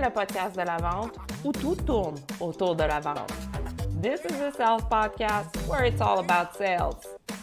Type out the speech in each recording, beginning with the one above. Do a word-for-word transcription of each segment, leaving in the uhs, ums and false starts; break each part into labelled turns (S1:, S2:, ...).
S1: le podcast de la vente où tout tourne autour de la vente. This is the Sales Podcast where it's all about sales.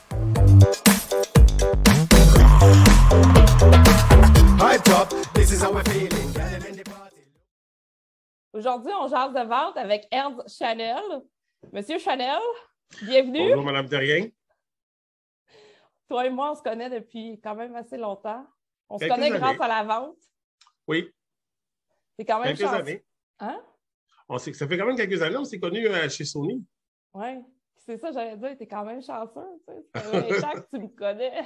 S2: High top, this is how we're feeling.
S1: Aujourd'hui, on jase de vente avec Ernst Chanel. Monsieur Chanel, bienvenue.
S3: Bonjour, Madame Terrien.
S1: Toi et moi, on se connaît depuis quand même assez longtemps. On
S3: Quelques
S1: se connaît
S3: années.
S1: grâce à la vente.
S3: Oui,
S1: C'est quand même
S3: quelques
S1: chanceux.
S3: années.
S1: Hein?
S3: On sait, ça fait quand même quelques années, on s'est connus euh, chez Sony.
S1: Oui. C'est ça, j'allais dire, t'es quand même chanceux. Tu sais. Ça fait longtemps que tu me connais.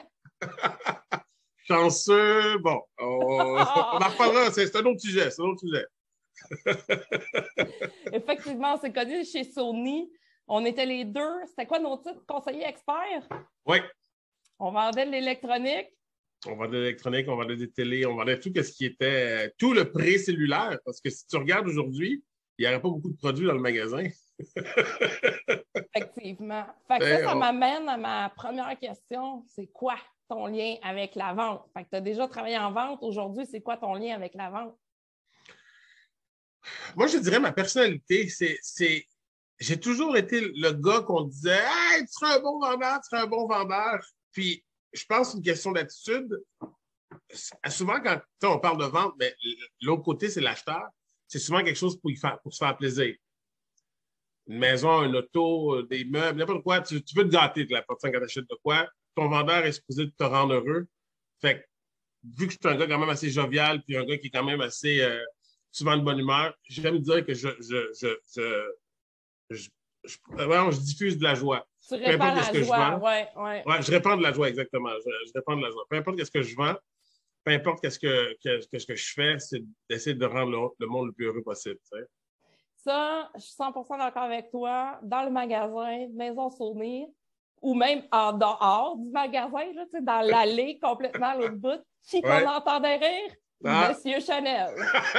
S3: Chanceux, bon, on, on en reparlera, c'est, c'est un autre sujet, c'est un autre sujet.
S1: Effectivement, on s'est connus chez Sony. On était les deux. C'était quoi nos titres? Conseiller expert?
S3: Oui,
S1: On vendait de l'électronique.
S3: on vendait de l'électronique, on vendait des télés, on vendait tout ce qui était, tout le pré-cellulaire, parce que si tu regardes aujourd'hui, il n'y aurait pas beaucoup de produits dans le magasin.
S1: Effectivement. Fait que
S3: Ben,
S1: ça, ça
S3: on-
S1: m'amène à ma première question. C'est quoi ton lien avec la vente? Fait que tu as déjà travaillé en vente. Aujourd'hui, c'est quoi ton lien avec la vente?
S3: Moi, je dirais ma personnalité, c'est, c'est, j'ai toujours été le gars qu'on disait, hey, tu seras un bon vendeur, tu seras un bon vendeur. Puis, je pense que c'est une question d'attitude. Souvent, quand tu sais, on parle de vente, mais l'autre côté, c'est l'acheteur. C'est souvent quelque chose pour, y faire, pour se faire plaisir. Une maison, un auto, des meubles, n'importe quoi. Tu, tu veux te gâter de la personne quand tu achètes de quoi. Ton vendeur est supposé te rendre heureux. Fait que, vu que je suis un gars quand même assez jovial, puis un gars qui est quand même assez euh, souvent de bonne humeur, j'aime dire que je, je, je, je, je, je, vraiment, je diffuse de la joie.
S1: Tu
S3: Peu
S1: répands
S3: importe ce
S1: la
S3: que je
S1: joie.
S3: vends.
S1: Ouais, ouais.
S3: Ouais, je répands de la joie, exactement. Je, je répands de la joie. Peu importe ce que je vends, peu importe qu'est-ce que, que, que, ce que je fais, c'est d'essayer de rendre le, le monde le plus heureux possible. Tu sais.
S1: Ça, je suis cent pour cent d'accord avec toi. Dans le magasin, maison Sony, ou même en dehors du magasin, là, tu sais, dans l'allée complètement à l'autre bout, qui
S3: Ouais.
S1: qu'on entendait rire?
S3: Ah.
S1: Monsieur Chanel.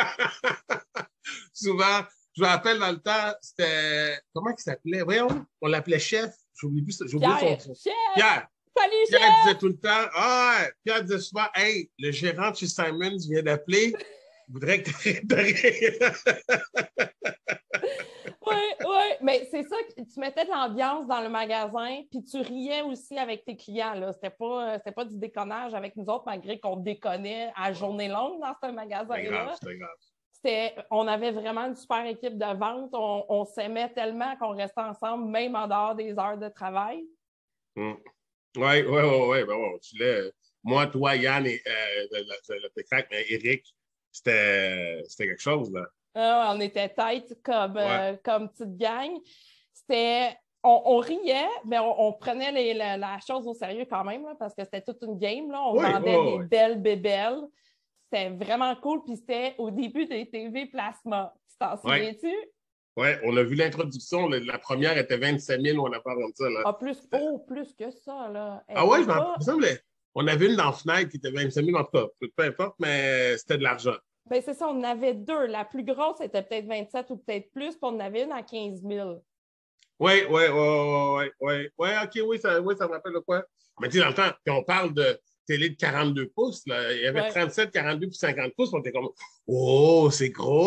S3: Souvent, je me rappelle dans le temps, c'était. Comment il s'appelait? Voyons, on l'appelait chef. J'oublie plus. J'ai oublié
S1: Pierre.
S3: son.
S1: Chef!
S3: Pierre.
S1: Salut,
S3: Pierre
S1: chef!
S3: disait tout le temps, ah, Pierre disait souvent, hey, le gérant de chez Simons vient d'appeler. Il voudrait que tu arrêtes de rire.
S1: Oui, oui, mais c'est ça, que tu mettais de l'ambiance dans le magasin, puis tu riais aussi avec tes clients, là. C'était pas, c'était pas du déconnage avec nous autres, malgré qu'on déconnait à journée longue dans ce
S3: C'était
S1: magasin-là.
S3: grave, c'était grave.
S1: C'était, on avait vraiment une super équipe de vente. On, on s'aimait tellement qu'on restait ensemble, même en dehors des heures de travail.
S3: Oui, oui, oui, oui. Ben, ouais, tu l'as. Moi, toi, Yann et euh, le, le, le Pécrac, mais Eric, c'était, c'était quelque chose, là.
S1: Ah, on était tête comme, euh,
S3: Ouais.
S1: comme petite gang. C'était, on, on riait, mais on, on prenait les- la, la chose au sérieux quand même, là, parce que c'était toute une game. Là. On
S3: Oui,
S1: vendait
S3: oui,
S1: des
S3: oui.
S1: belles bébelles. C'était vraiment cool. Puis c'était au début des T V Plasma. Tu t'en
S3: Ouais.
S1: souviens-tu?
S3: Oui, on a vu l'introduction. La, la première était vingt-sept mille, on a parlé comme ça, là.
S1: Ah, plus, oh, plus que ça, là. Elle
S3: Ah ouais, je
S1: était
S3: m'en
S1: pas-
S3: il me semble. On avait une dans Fnac qui était vingt-cinq mille, en tout cas. Peu, peu importe, mais c'était de l'argent.
S1: Ben, c'est ça, on en avait deux. La plus grosse était peut-être vingt-sept ou peut-être plus, puis on en avait une à quinze mille.
S3: Oui, oui, oui, oui, oui. Oui, OK, oui, ça, oui, ça me rappelle de quoi. Mais tu sais, dans le temps, puis on parle de télé de quarante-deux pouces, là. Il y avait
S1: Ouais.
S3: trente-sept, quarante-deux puis cinquante pouces, on était comme « Oh, c'est gros! »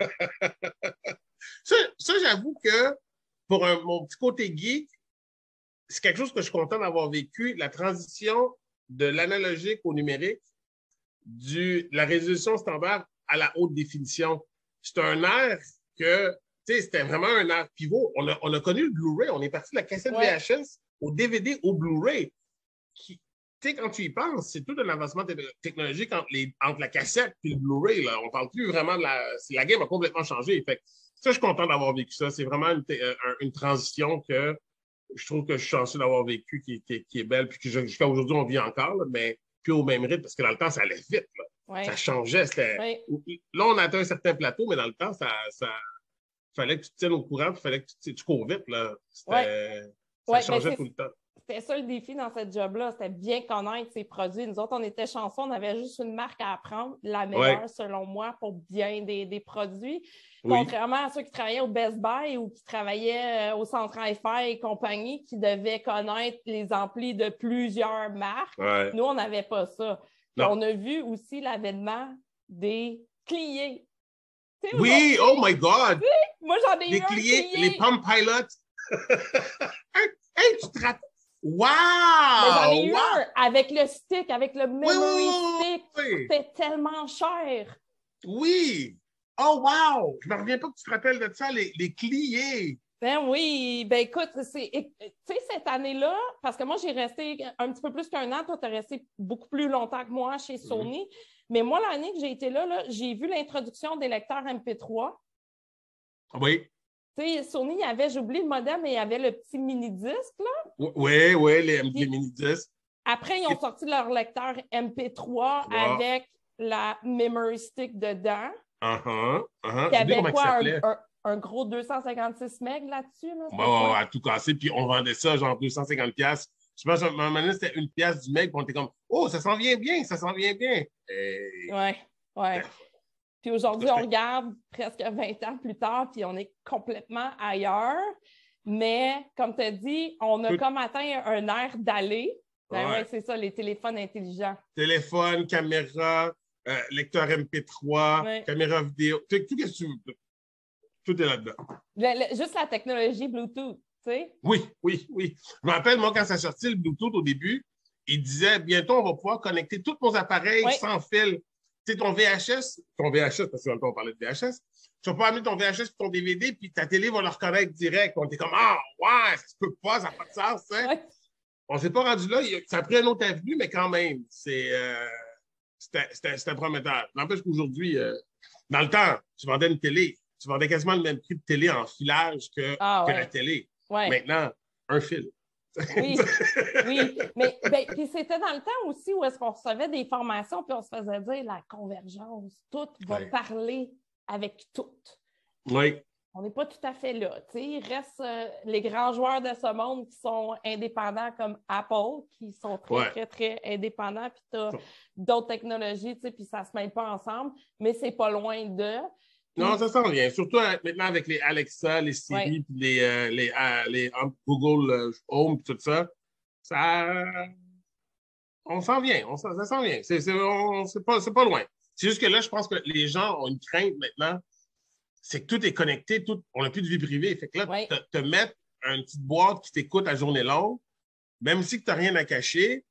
S3: Ça, ça j'avoue que pour un- mon petit côté geek, c'est quelque chose que je suis content d'avoir vécu, la transition de l'analogique au numérique, du, de la résolution standard à la haute définition. C'est un air que, tu sais, c'était vraiment un air pivot. On a, on a connu le Blu-ray, on est parti de la cassette
S1: Ouais.
S3: V H S au D V D, au Blu-ray. Qui, tu sais, quand tu y penses, c'est tout un avancement t- technologique entre, les, entre la cassette et le Blu-ray. Là. On parle plus vraiment de la... La game a complètement changé. Fait que ça, je suis content d'avoir vécu ça. C'est vraiment une, t- euh, une transition que je trouve que je suis chanceux d'avoir vécu, qui, qui, qui est belle, puis que jusqu'à aujourd'hui, on vit encore, là, mais plus au même rythme, parce que dans le temps, ça allait vite. Là.
S1: Ouais.
S3: Ça changeait. C'était...
S1: Ouais.
S3: Là, on a atteint un certain plateau, mais dans le temps, ça, ça... fallait que tu te tiennes au courant, puis fallait que tu, tu cours vite. Là. C'était...
S1: Ouais.
S3: Ça
S1: Ouais,
S3: changeait
S1: ben,
S3: tout le temps.
S1: C'était ça le défi dans cette job-là, c'était bien connaître ses produits. Nous autres, on était chanceux, on avait juste une marque à apprendre, la meilleure
S3: Ouais.
S1: selon moi, pour bien des, des produits.
S3: Oui.
S1: Contrairement à ceux qui travaillaient au Best Buy ou qui travaillaient euh, au Centre Hi-Fi et compagnie, qui devaient connaître les amplis de plusieurs marques.
S3: Ouais.
S1: Nous, on n'avait pas ça. Puis
S3: Non.
S1: on a vu aussi l'avènement des clients. Tu sais,
S3: Oui,
S1: aujourd'hui,
S3: oh my God!
S1: moi, j'en ai
S3: Les
S1: eu un
S3: clients,
S1: client.
S3: les Palm Pilots. Hey, tu te rappelles?
S1: Mais j'en ai
S3: Wow!
S1: eu
S3: Wow!
S1: un avec le stick, avec le
S3: Oui,
S1: memory
S3: oui, oui,
S1: stick.
S3: oui, oui.
S1: C'était tellement cher.
S3: Oui! Oh, wow! Je ne me reviens pas que tu te rappelles de ça, les, les clients.
S1: Ben oui, ben écoute, c'est, tu sais, cette année-là, parce que moi, j'ai resté un petit peu plus qu'un an, toi, tu as resté beaucoup plus longtemps que moi chez Sony, mm-hmm. mais moi, l'année que j'ai été là, là j'ai vu l'introduction des lecteurs M P trois.
S3: Oui.
S1: Tu sais, Sony, il y avait, j'oublie le modèle, mais il y avait le petit mini-disque, là.
S3: Oui, oui, les, les mini-disques.
S1: Après, ils ont sorti leur lecteur M P trois wow. avec la memory stick dedans.
S3: Uh-huh, uh-huh.
S1: Il y avait quoi, un, un, un gros deux cent cinquante-six meg là-dessus? Là,
S3: ouais, ouais, ouais, tout cassé. Puis on vendait ça genre deux cent cinquante piastres. Je pense qu'à un moment donné, c'était une pièce du meg. Puis on était comme, oh, ça s'en vient bien, ça s'en vient bien. Et...
S1: Ouais, ouais. Puis aujourd'hui, on regarde presque vingt ans plus tard, puis on est complètement ailleurs. Mais comme tu as dit, on a tout... comme atteint un air d'aller. Ben ouais, ouais c'est ça, les téléphones intelligents.
S3: Téléphone, caméra, euh, lecteur M P trois, ouais. caméra vidéo, tout, tout ce que tu veux. Tout est là-dedans.
S1: Le, le, juste la technologie Bluetooth, tu sais?
S3: Oui, oui, oui. Je me rappelle, moi, quand ça sortit le Bluetooth au début, il disait, bientôt, on va pouvoir connecter tous nos appareils ouais. sans fil. Tu sais, ton V H S, ton V H S, parce que on parlait de V H S, tu vas pouvoir mettre ton V H S et ton D V D, puis ta télé va le reconnaître direct. On était comme, ah, ouais, ça se peut pas, ça n'a pas de sens, tu sais. Ouais. On ne s'est pas rendu là. Ça a pris une autre avenue, mais quand même, c'est, euh, c'était, c'était, c'était prometteur. N'empêche qu'aujourd'hui, euh, dans le temps, tu vendais une télé. Tu vendais quasiment le même prix de télé en filage que, ah, ouais. que la télé.
S1: Ouais.
S3: Maintenant, un fil.
S1: Oui, oui. Mais ben, puis c'était dans le temps aussi où est-ce qu'on recevait des formations puis on se faisait dire la convergence, tout va ouais. parler avec tout.
S3: Oui.
S1: On n'est pas tout à fait là. T'sais, il reste euh, les grands joueurs de ce monde qui sont indépendants comme Apple, qui sont très, ouais. très, très indépendants, puis tu as d'autres technologies, puis ça ne se mêle pas ensemble, mais c'est pas loin d'eux.
S3: Non, ça s'en vient. Surtout maintenant avec les Alexa, les Siri, ouais. puis les, euh, les, euh, les um, Google euh, Home, tout ça. Ça. On s'en vient. On s'en, ça s'en vient. C'est, c'est, on, c'est, pas, c'est pas loin. C'est juste que là, je pense que les gens ont une crainte maintenant. C'est que tout est connecté. Tout, on n'a plus de vie privée. Fait que là, ouais. te, te mettre une petite boîte qui t'écoute à journée longue, même si tu n'as rien à cacher.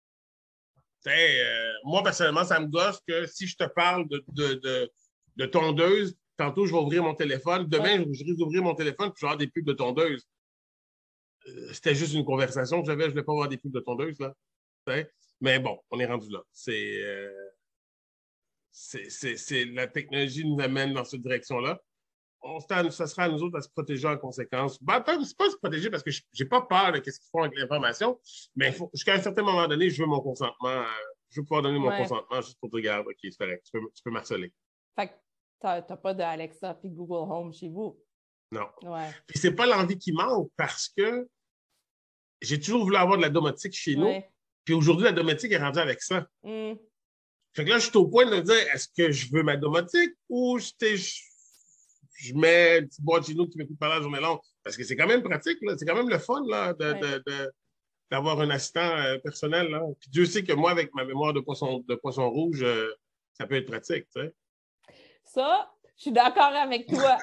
S3: Euh, moi, personnellement, ça me gosse que si je te parle de. de, de de tondeuse, tantôt, je vais ouvrir mon téléphone. Demain, ouais. je risque d'ouvrir mon téléphone et je vais avoir des pubs de tondeuse. Euh, c'était juste une conversation que j'avais. Je ne voulais pas avoir des pubs de tondeuse, là. T'sais? Mais bon, on est rendu là. C'est, euh, c'est, c'est, c'est, la technologie nous amène dans cette direction-là. On, ça sera à nous autres à se protéger en conséquence. Ben, c'est pas se protéger parce que je n'ai pas peur de ce qu'ils font avec l'information, mais faut, jusqu'à un certain moment donné, je veux mon consentement. Euh, je veux pouvoir donner mon ouais. consentement juste pour te dire, OK, c'est correct, tu peux, tu peux m'harceler.
S1: Fait que t'as, t'as pas de Alexa et Google Home chez vous.
S3: Non.
S1: Ouais.
S3: Puis c'est pas l'envie qui manque parce que j'ai toujours voulu avoir de la domotique chez nous. Ouais. Puis aujourd'hui, la domotique est rendue avec ça. Mm. Fait que là, je suis au point de me dire, est-ce que je veux ma domotique ou je, je, je mets une petite boîte chez nous qui m'écoute parler la journée longue? Parce que c'est quand même pratique, là. C'est quand même le fun là, de, ouais. de, de, d'avoir un assistant euh, personnel. Là. Puis Dieu sait que moi, avec ma mémoire de poisson, de poisson rouge, euh, ça peut être pratique, tu sais.
S1: Ça, je suis d'accord avec toi.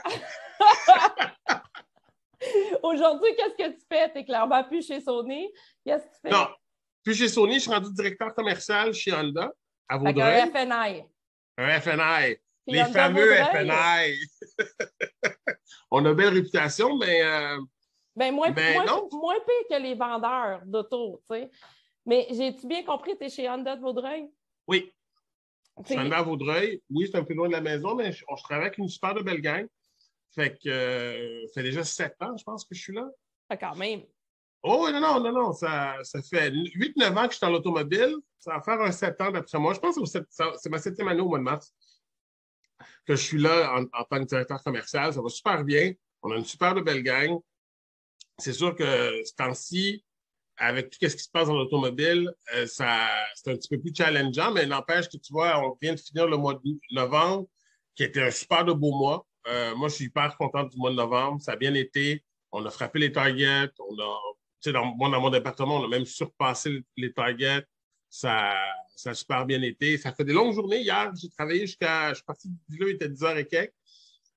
S1: Aujourd'hui, qu'est-ce que tu fais? Tu n'es clairement plus chez Sony. Qu'est-ce que tu fais?
S3: Non, plus chez Sony. Je suis rendu directeur commercial chez Honda, à Vaudreuil.
S1: Un F N I.
S3: Un F N I. Puis les fameux Vaudreuil. F N I. On a une belle réputation, mais... Euh,
S1: ben, moins, mais moins, non. moins pire que les vendeurs d'auto, tu sais. Mais j'ai-tu bien compris, tu es chez Honda de Vaudreuil?
S3: Oui. Je suis arrivé à Vaudreuil. Oui, c'est un peu loin de la maison, mais je, je travaille avec une super de belle gang. Fait que euh, ça fait déjà sept ans, je pense, que je suis là.
S1: Ah, quand même.
S3: Oh, non, non, non, non. Ça, ça fait huit neuf ans que je suis dans l'automobile. Ça va faire un sept ans d'après moi. Je pense que c'est, c'est ma septième année au mois de mars que je suis là en, en tant que directeur commercial. Ça va super bien. On a une super de belle gang. C'est sûr que ce temps-ci, avec tout ce qui se passe dans l'automobile, euh, ça, c'est un petit peu plus challengeant, mais n'empêche que tu vois, on vient de finir le mois de novembre, qui était un super de beau mois. Euh, moi, je suis hyper content du mois de novembre. Ça a bien été. On a frappé les targets. On a, tu sais, dans, moi, dans mon département, on a même surpassé les targets. Ça, ça a super bien été. Ça fait des longues journées. Hier, j'ai travaillé jusqu'à... Je suis parti du là, il était dix heures et quelques.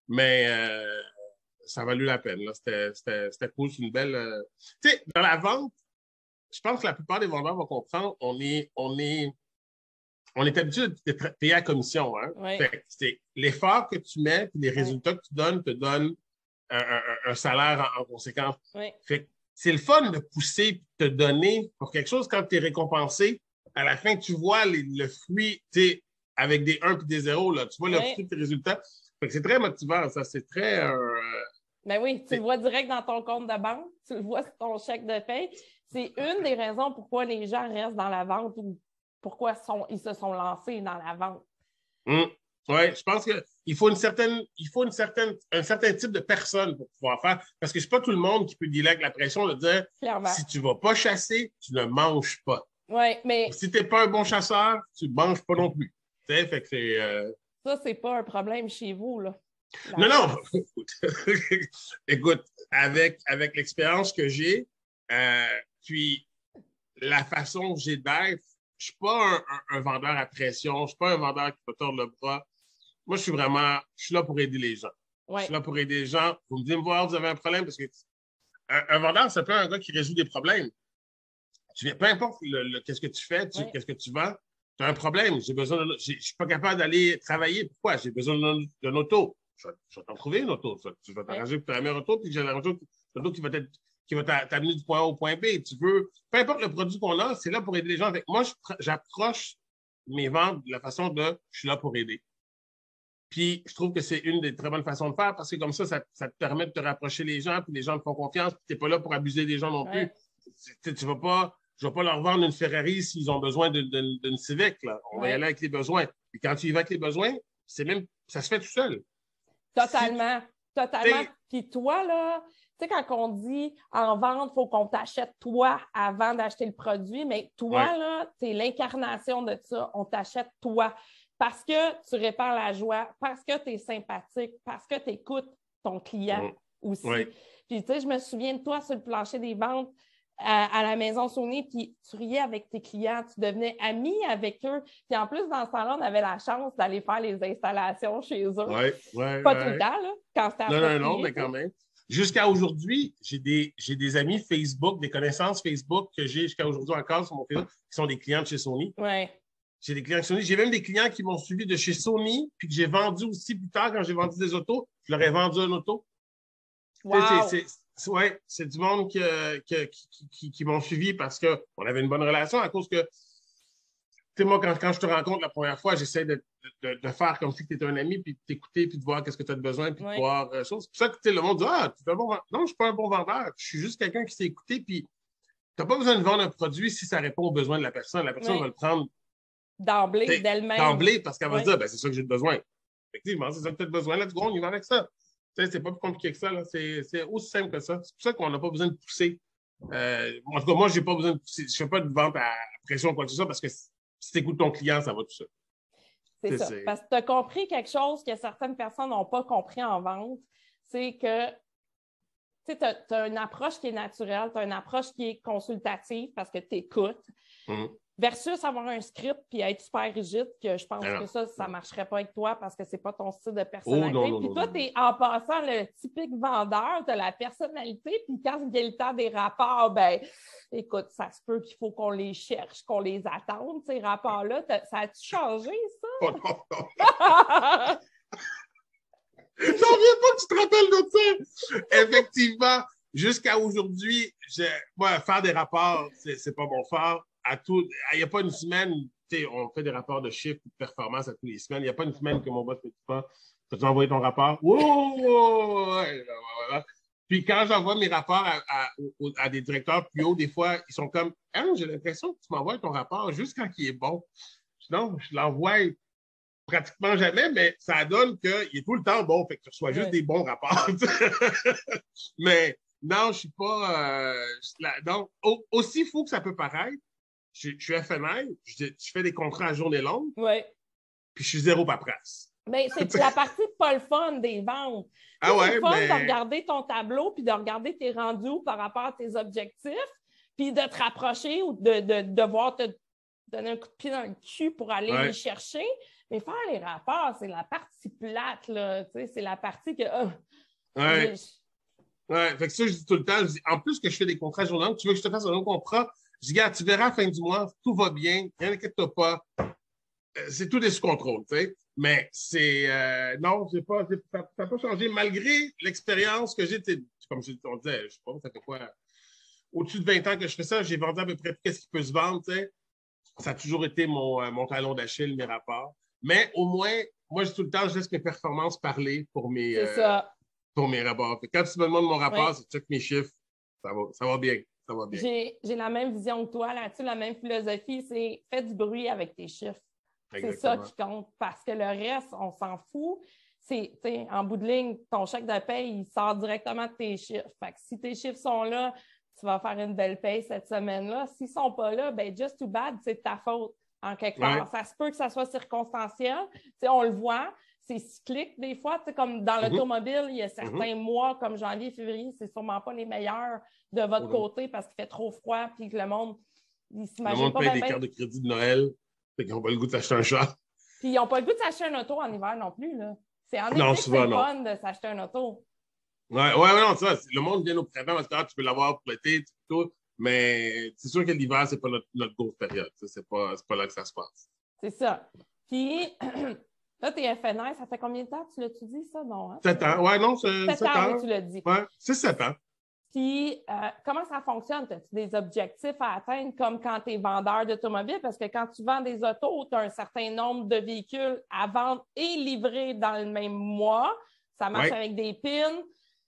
S3: Mais euh, ça a valu la peine. Là. C'était, c'était, c'était cool. C'est une belle. Euh... Tu sais, dans la vente, je pense que la plupart des vendeurs vont comprendre, on est, on est, on est habitué d'être payé à commission. Hein?
S1: Oui.
S3: Fait que c'est l'effort que tu mets et les résultats oui. que tu donnes te donnent un, un, un salaire en, en conséquence.
S1: Oui.
S3: Fait que c'est le fun de pousser et de te donner pour quelque chose quand tu es récompensé. À la fin, tu vois les, le fruit, tu sais, avec des un et des zéro, là, tu vois oui. le fruit de tes résultats. Fait que c'est très motivant, ça. C'est très. Euh,
S1: ben oui, tu c'est... le vois direct dans ton compte de banque, tu le vois sur ton chèque de paie. C'est une des raisons pourquoi les gens restent dans la vente ou pourquoi sont, ils se sont lancés dans la vente.
S3: Mmh. Oui, je pense qu'il faut une certaine, il faut une certaine, un certain type de personne pour pouvoir faire. Parce que c'est pas tout le monde qui peut dealer avec la pression de dire Clairement. Si tu ne vas pas chasser, tu ne manges pas.
S1: Oui, mais.
S3: Si tu n'es pas un bon chasseur, tu ne manges pas non plus. Tu sais, fait que c'est. Euh...
S1: Ça, c'est pas un problème chez vous, là.
S3: Non, non. Écoute, avec, avec l'expérience que j'ai, euh, puis la façon que j'ai d'être, je ne suis pas un, un, un vendeur à pression, je ne suis pas un vendeur qui peut tordre le bras. Moi, je suis vraiment, je suis là pour aider les gens. Ouais. Je suis là pour aider les gens. Vous me dites, me voir, vous avez un problème, parce que un, un vendeur, c'est pas un gars qui résout des problèmes. Tu viens, peu importe le, le, qu'est-ce que tu fais, tu, ouais. qu'est-ce que tu vends, tu as un problème. J'ai besoin de, je ne suis pas capable d'aller travailler. Pourquoi? J'ai besoin d'un auto. Je vais, je vais t'en trouver une auto. Je vais t'arranger pour ta meilleure auto, puis j'ai l'auto qui va être qui va t'amener du point A au point B. Tu veux, peu importe le produit qu'on a, c'est là pour aider les gens. Avec moi, j'approche mes ventes de la façon de je suis là pour aider. Puis, je trouve que c'est une des très bonnes façons de faire parce que comme ça, ça, ça te permet de te rapprocher les gens, puis les gens te font confiance, puis tu n'es pas là pour abuser des gens non plus. Ouais. Tu ne vas pas, je ne vais pas leur vendre une Ferrari s'ils ont besoin d'une Civic. Là. On ouais. va y aller avec les besoins. Puis quand tu y vas avec les besoins, c'est même, ça se fait tout seul.
S1: Totalement. Si, totalement. Puis toi, là, tu sais, quand on dit en vente, il faut qu'on t'achète toi avant d'acheter le produit, mais toi, ouais. là, tu es l'incarnation de ça. On t'achète toi parce que tu répares la joie, parce que tu es sympathique, parce que tu écoutes ton client ouais. aussi. Ouais. Puis, tu sais, je me souviens de toi sur le plancher des ventes à, à la maison Sony, puis tu riais avec tes clients, tu devenais ami avec eux. Puis en plus, dans ce temps-là, on avait la chance d'aller faire les installations chez eux.
S3: Oui, oui.
S1: Pas
S3: ouais.
S1: tout le temps, là, quand c'était
S3: Non, non, non, mais quand même. Jusqu'à aujourd'hui, j'ai des, j'ai des amis Facebook, des connaissances Facebook que j'ai jusqu'à aujourd'hui encore sur mon Facebook, qui sont des clients de chez Sony.
S1: Oui.
S3: J'ai des clients de Sony. J'ai même des clients qui m'ont suivi de chez Sony, puis que j'ai vendu aussi plus tard quand j'ai vendu des autos. Je leur ai vendu un auto.
S1: Wow.
S3: C'est ouais, du monde qui, qui, qui, qui, qui m'ont suivi parce qu'on avait une bonne relation à cause que, tu sais, moi, quand, quand je te rencontre la première fois, j'essaie de, de, de faire comme si tu étais un ami, puis de t'écouter, puis de voir qu'est-ce que tu as besoin, puis oui. de voir euh, choses. C'est pour ça que le monde dit Ah, tu es un bon vendeur. Non, je ne suis pas un bon vendeur. Je suis juste quelqu'un qui s'est écouté, puis tu n'as pas besoin de vendre un produit si ça répond aux besoins de la personne. La personne oui. va le prendre
S1: d'emblée, d'elle-même.
S3: D'emblée, parce qu'elle va
S1: oui.
S3: se dire ben, c'est ça que j'ai besoin. Effectivement, c'est ça que tu as besoin. Let's go, on y va avec ça. C'est pas plus compliqué que ça. C'est aussi simple que ça. C'est pour ça qu'on n'a pas besoin de pousser. Euh, en tout cas, moi, je n'ai pas besoin de pousser. Je ne fais pas de vente à pression ou quoi que ce soit parce que si tu écoutes ton client, ça va tout seul.
S1: C'est ça. Parce que tu as compris quelque chose que certaines personnes n'ont pas compris en vente. C'est que tu as une approche qui est naturelle, tu as une approche qui est consultative parce que tu écoutes. Mm. Versus avoir un script puis être super rigide, que je pense Alors, que ça, ça ne marcherait pas avec toi parce que ce n'est pas ton style de personnalité.
S3: Oh, non, non,
S1: puis toi, tu es en passant le typique vendeur, tu as la personnalité, puis quand il y a le temps des rapports, ben écoute, ça se peut qu'il faut qu'on les cherche, qu'on les attende, ces rapports-là. Ça a-tu changé, ça?
S3: Oh, non, non. J'en reviens pas que tu te rappelles de ça! Effectivement, jusqu'à aujourd'hui, moi, faire des rapports, c'est pas mon fort. À tout, il n'y a pas une semaine, on fait des rapports de chiffres de performance à tous les semaines. Il n'y a pas une semaine que mon boss ne me dit pas peux-tu envoyer ton rapport? Wow! Puis quand j'envoie mes rapports à, à, à des directeurs plus hauts, des fois, ils sont comme ah, j'ai l'impression que tu m'envoies ton rapport juste quand il est bon. Non, je l'envoie pratiquement jamais, mais ça donne qu'il est tout le temps bon, fait que tu reçois juste ouais. des bons rapports. Mais non, je ne suis pas. Euh, donc, au, aussi fou que ça peut paraître, Je, je suis F N I, je, je fais des contrats à journée longue,
S1: ouais.
S3: puis je suis zéro paperasse.
S1: Mais c'est la partie pas le fun des ventes.
S3: Ah ouais,
S1: c'est le fun
S3: mais...
S1: de regarder ton tableau, puis de regarder tes rendus par rapport à tes objectifs, puis de te rapprocher ou de, de, de devoir te, donner un coup de pied dans le cul pour aller
S3: Ouais.
S1: les chercher. Mais faire les rapports, c'est la partie plate, là. Tu sais, c'est la partie que. Oh,
S3: Ouais.
S1: je-
S3: Ouais. Fait que ça, je dis tout le temps, je dis, en plus que je fais des contrats journaliers, tu veux que je te fasse un autre contrat? Je dis, gars, tu verras à la fin du mois, tout va bien, rien n'inquiète-toi pas. Euh, C'est tout des sous-contrôle, tu sais. Mais c'est. Euh, non, j'ai pas, j'ai- ça n'a pas changé, malgré l'expérience que j'ai. t'sais, Comme je- on disait, je sais pas, ça fait quoi? Au-dessus de vingt ans que je fais ça, j'ai vendu à peu près tout ce qui peut se vendre, tu sais. Ça a toujours été mon, euh, mon talon d'Achille, mes rapports. Mais au moins, moi, je, tout le temps, je laisse mes performances parler pour mes,
S1: C'est
S3: euh,
S1: ça.
S3: pour mes rapports. Fait que quand tu me demandes mon rapport,
S1: Oui.
S3: c'est check mes chiffres. Ça va, ça va bien. Ça va bien.
S1: J'ai j'ai la même vision que toi là-dessus, la même philosophie, c'est fais du bruit avec tes chiffres. C'est ça
S3: Exactement.
S1: qui compte parce que le reste, on s'en fout. C'est, tu sais, en bout de ligne, ton chèque de paye, il sort directement de tes chiffres. Fait que si tes chiffres sont là, tu vas faire une belle paye cette semaine-là. S'ils ne sont pas là, ben just too bad, c'est de ta faute en quelque part.
S3: Ouais.
S1: Ça se peut que ça soit circonstanciel. Tu sais, on le voit, c'est cyclique des fois. Tu sais, comme dans
S3: Mhm.
S1: l'automobile, il y a certains mois comme janvier, février, c'est sûrement pas les meilleurs de votre
S3: Mhm.
S1: côté parce qu'il fait trop froid puis que le monde, il
S3: Le
S1: s'imagine
S3: monde
S1: pas
S3: paye
S1: bien
S3: des
S1: bien.
S3: cartes de crédit de Noël. Fait qu'ils n'ont pas le goût de s'acheter un char.
S1: Puis ils n'ont pas le goût de s'acheter un auto en hiver non plus, là. C'est en
S3: Non,
S1: été que
S3: souvent,
S1: c'est le
S3: non.
S1: fun de s'acheter un auto.
S3: Ouais, ouais, ouais, non, ça, c'est- le monde vient au printemps parce que ah, tu peux l'avoir pour l'été, tout. Mais c'est sûr que l'hiver, c'est pas notre, notre grosse période. Ça, C'est pas, c'est pas là que ça se passe.
S1: C'est ça. Puis, là, tes F N R, ça fait combien de temps? Tu l'as-tu dit, ça? Non, hein?
S3: sept ans. Ouais, non, c'est
S1: Sept
S3: sept
S1: ans,
S3: ans.
S1: oui, tu l'as dit.
S3: Ouais, c'est sept ans.
S1: Puis, euh, comment ça fonctionne? As-tu des objectifs à atteindre comme quand tu es vendeur d'automobile? Parce que quand tu vends des autos, tu as un certain nombre de véhicules à vendre et livrer dans le même mois. Ça marche
S3: Ouais.
S1: avec des pins.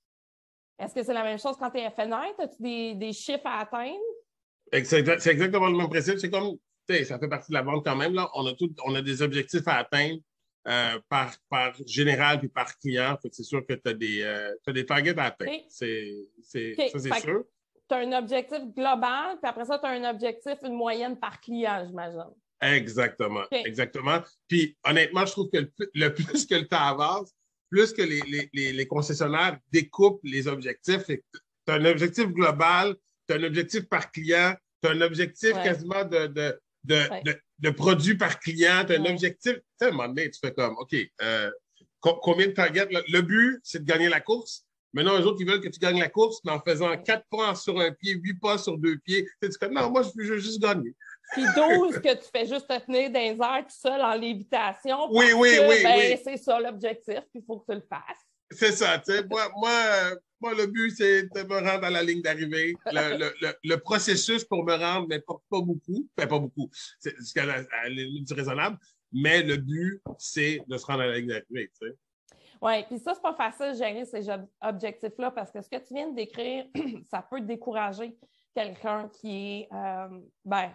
S1: Est-ce que c'est la même chose quand tu es F N R? As-tu des, des chiffres à atteindre?
S3: Fait que C'est exa- c'est exactement le même principe. C'est comme, tu sais, ça fait partie de la vente quand même. Là. On, a tout, on a des objectifs à atteindre euh, par, par général puis par client. Fait que c'est sûr que tu as des, euh, t'as des targets à atteindre.
S1: OK.
S3: C'est, c'est,
S1: OK.
S3: Ça, c'est
S1: Fait que
S3: sûr.
S1: tu as un objectif global, puis après ça, tu as un objectif, une moyenne par client, j'imagine.
S3: Exactement.
S1: OK.
S3: Exactement. Puis honnêtement, je trouve que le, plus- le plus que le temps avance, plus que les, les, les, les concessionnaires découpent les objectifs. Tu as un objectif global, tu as un objectif par client, tu as un objectif
S1: Ouais.
S3: quasiment de, de, de,
S1: Ouais.
S3: de, de produits par client, tu as un
S1: Ouais.
S3: objectif. Tu sais, à un moment donné, tu fais comme, OK, euh, co- combien de targets? Le, le but, c'est de gagner la course. Maintenant, eux autres, ils veulent que tu gagnes la course, mais en faisant quatre pas sur un pied, huit pas sur deux pieds. Tu sais, tu fais, non, moi, je veux je veux juste gagner.
S1: Puis douze que tu fais juste te tenir dans les airs tout seul en lévitation.
S3: Oui,
S1: parce
S3: oui,
S1: que,
S3: oui,
S1: ben,
S3: oui.
S1: c'est ça l'objectif, puis il faut que tu le fasses.
S3: C'est ça, tu sais. Moi, moi, euh, moi, le but, c'est de me rendre à la ligne d'arrivée. Le, le, le, le processus pour me rendre n'importe pas beaucoup. Enfin, pas beaucoup. C'est jusqu'à la, à la limite du raisonnable. Mais le but, c'est de se rendre à la ligne d'arrivée, tu sais.
S1: Oui, puis ça, c'est pas facile de gérer ces ob- objectifs-là parce que ce que tu viens de décrire, ça peut décourager quelqu'un qui est, euh, ben,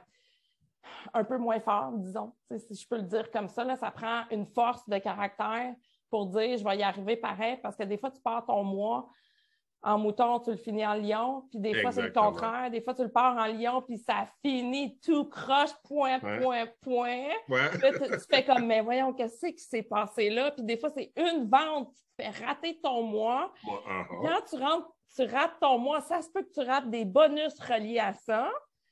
S1: un peu moins fort, disons, tu sais, si je peux le dire comme ça. Là, ça prend une force de caractère pour dire je vais y arriver pareil, parce que des fois, tu pars ton mois en mouton, tu le finis en lion, puis des fois, c'est le
S3: Exactement.
S1: contraire. Des fois, tu le pars en lion, puis ça finit tout croche, point,
S3: Ouais.
S1: point, point.
S3: Ouais.
S1: Puis là, tu, tu fais comme, mais voyons, qu'est-ce qui s'est passé là? Puis des fois, c'est une vente qui te fait rater ton mois.
S3: Moi, uh-huh.
S1: Quand tu rentres, tu rates ton mois, ça se peut que tu rates des bonus reliés à ça.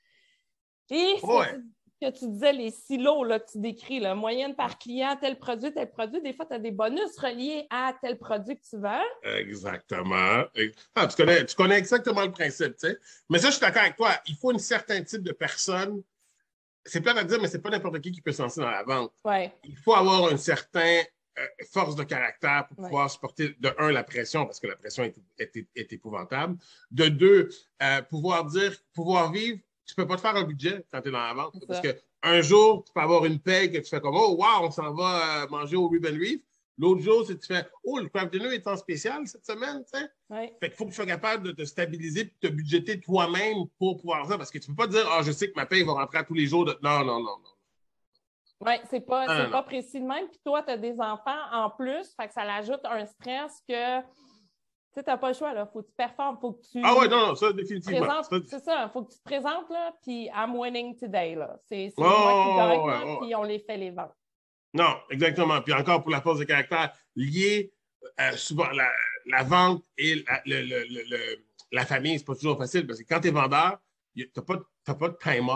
S1: Et ce
S3: Ouais.
S1: que, tu, que tu disais, les silos là, que tu décris, là, moyenne par client, tel produit, tel produit, des fois, tu as des bonus reliés à tel produit que tu vends.
S3: Exactement. Ah, tu, connais, tu connais exactement le principe, tu sais. Mais ça, je suis d'accord avec toi. Il faut un certain type de personne. C'est plate à dire, mais c'est pas n'importe qui qui peut se lancer dans la vente.
S1: Ouais.
S3: Il faut avoir une certaine euh, force de caractère pour
S1: Ouais.
S3: pouvoir supporter, de un, la pression, parce que la pression est, est, est épouvantable. De deux, euh, pouvoir dire, pouvoir vivre, tu peux pas te faire un budget quand tu es dans la vente.
S1: C'est
S3: Parce
S1: ça.
S3: qu'un jour, tu peux avoir une paye que tu fais comme, oh, wow, on s'en va euh, manger au Ribbon Reef. L'autre jour, c'est que tu fais, oh, le craft dinner est en spécial cette semaine, tu sais.
S1: Ouais.
S3: Fait qu'il faut que tu sois capable de te stabiliser et de te budgéter toi-même pour pouvoir ça. Parce que tu ne peux pas dire, ah, je sais que ma paye va rentrer à tous les jours. De... Non, non, non, non.
S1: Oui, c'est pas,
S3: Ah,
S1: c'est
S3: non.
S1: pas précis de même. Puis toi, tu as des enfants en plus, fait que ça l'ajoute un stress que tu sais, tu n'as pas le choix, là. Faut que tu performes, faut que tu
S3: Ah ouais, non, non, ça, définitivement.
S1: présentes.
S3: Ça,
S1: C'est ça, faut que tu te présentes, là, puis I'm winning today, là. C'est c'est
S3: Oh,
S1: moi qui gagne,
S3: ouais,
S1: là,
S3: ouais.
S1: puis on les fait les ventes.
S3: Non, exactement. Puis encore pour la force de caractère, liée euh, souvent la, la vente et la, le, le, le, le- la famille, c'est pas toujours facile parce que quand tu es vendeur, tu n'as pas, t'as pas de time off.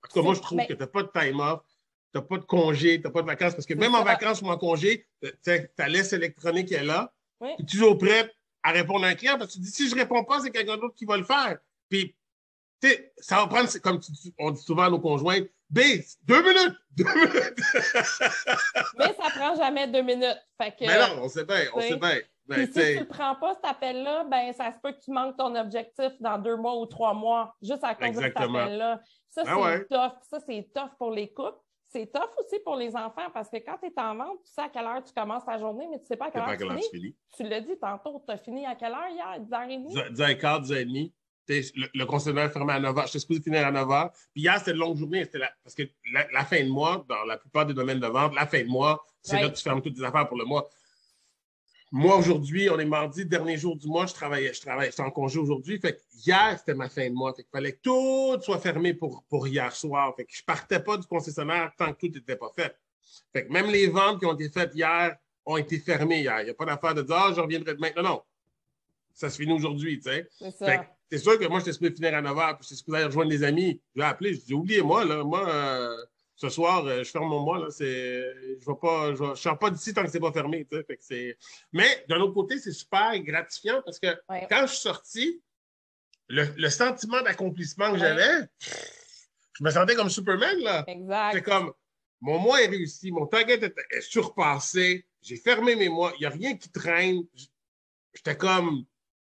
S3: En tout cas, moi, je
S1: C'est-
S3: trouve
S1: ben-
S3: que tu n'as pas de time off, tu n'as pas de congé, tu n'as pas de vacances. Parce que
S1: C'est
S3: même en
S1: ça.
S3: vacances ou en congé, tu sais, ta liste électronique est là.
S1: Oui.
S3: Tu es toujours prête à répondre à un client parce que tu dis si je ne réponds pas, c'est quelqu'un d'autre qui va le faire. Puis, tu sais, ça va prendre, c'est comme tu dis- on dit souvent à nos conjoints, B, deux minutes, deux minutes.
S1: Mais ça prend jamais deux minutes. Fait que,
S3: Mais non, on sait bien, on
S1: tu sais.
S3: sait bien. Ben,
S1: Puis si
S3: tu sais,
S1: tu ne prends pas cet appel-là, ben ça se peut que tu manques ton objectif dans deux mois ou trois mois, juste à cause
S3: Exactement.
S1: de cet appel-là. Ça,
S3: Ben
S1: c'est
S3: ouais.
S1: tough. Ça, c'est tough pour les couples. C'est tough aussi pour les enfants parce que quand tu es en vente, tu sais à quelle heure tu commences ta journée, mais tu ne sais pas à
S3: c'est
S1: quelle
S3: pas
S1: heure
S3: quelle
S1: tu
S3: heure tu
S1: finis.
S3: finis.
S1: Tu l'as dit tantôt, tu as fini à quelle heure hier? dix heures trente?
S3: dix heures quinze, dix heures trente. Tu sais, Le, le concessionnaire fermé à neuf heures. Je suis supposé finir à neuf heures. Puis hier, c'était une longue journée. C'était la- parce que la, la fin de mois, dans la plupart des domaines de vente, la fin de mois, c'est
S1: Ouais.
S3: là que tu fermes toutes tes affaires pour le mois. Moi, aujourd'hui, on est mardi, dernier jour du mois, je travaillais, je travaillais, j'étais en congé aujourd'hui. Fait que hier, c'était ma fin de mois. Fait qu'il fallait que tout soit fermé pour, pour hier soir. Fait que je partais pas du concessionnaire tant que tout n'était pas fait. Fait que même les ventes qui ont été faites hier ont été fermées hier. Il n'y a pas d'affaire de dire ah, je reviendrai demain. Non, non. Ça se finit aujourd'hui, tu sais.
S1: C'est
S3: Fait
S1: ça.
S3: que c'est sûr que moi, j'étais supposé finir à neuf heures, puis j'étais supposé aller rejoindre des amis. Je l'ai appelé, je dis oubliez-moi, là, moi, euh, ce soir, euh, je ferme mon mois, là, c'est. Je vais pas. Je ne sors pas d'ici tant que c'est pas fermé. Tu sais. Fait que c'est... Mais d'un autre côté, c'est super gratifiant parce que
S1: Ouais.
S3: quand je suis sorti, le, le sentiment d'accomplissement que
S1: Ouais.
S3: j'avais, je me sentais comme Superman, là.
S1: Exact.
S3: C'est comme mon mois est réussi, mon target est, est surpassé, j'ai fermé mes mois, il n'y a rien qui traîne. J'étais comme.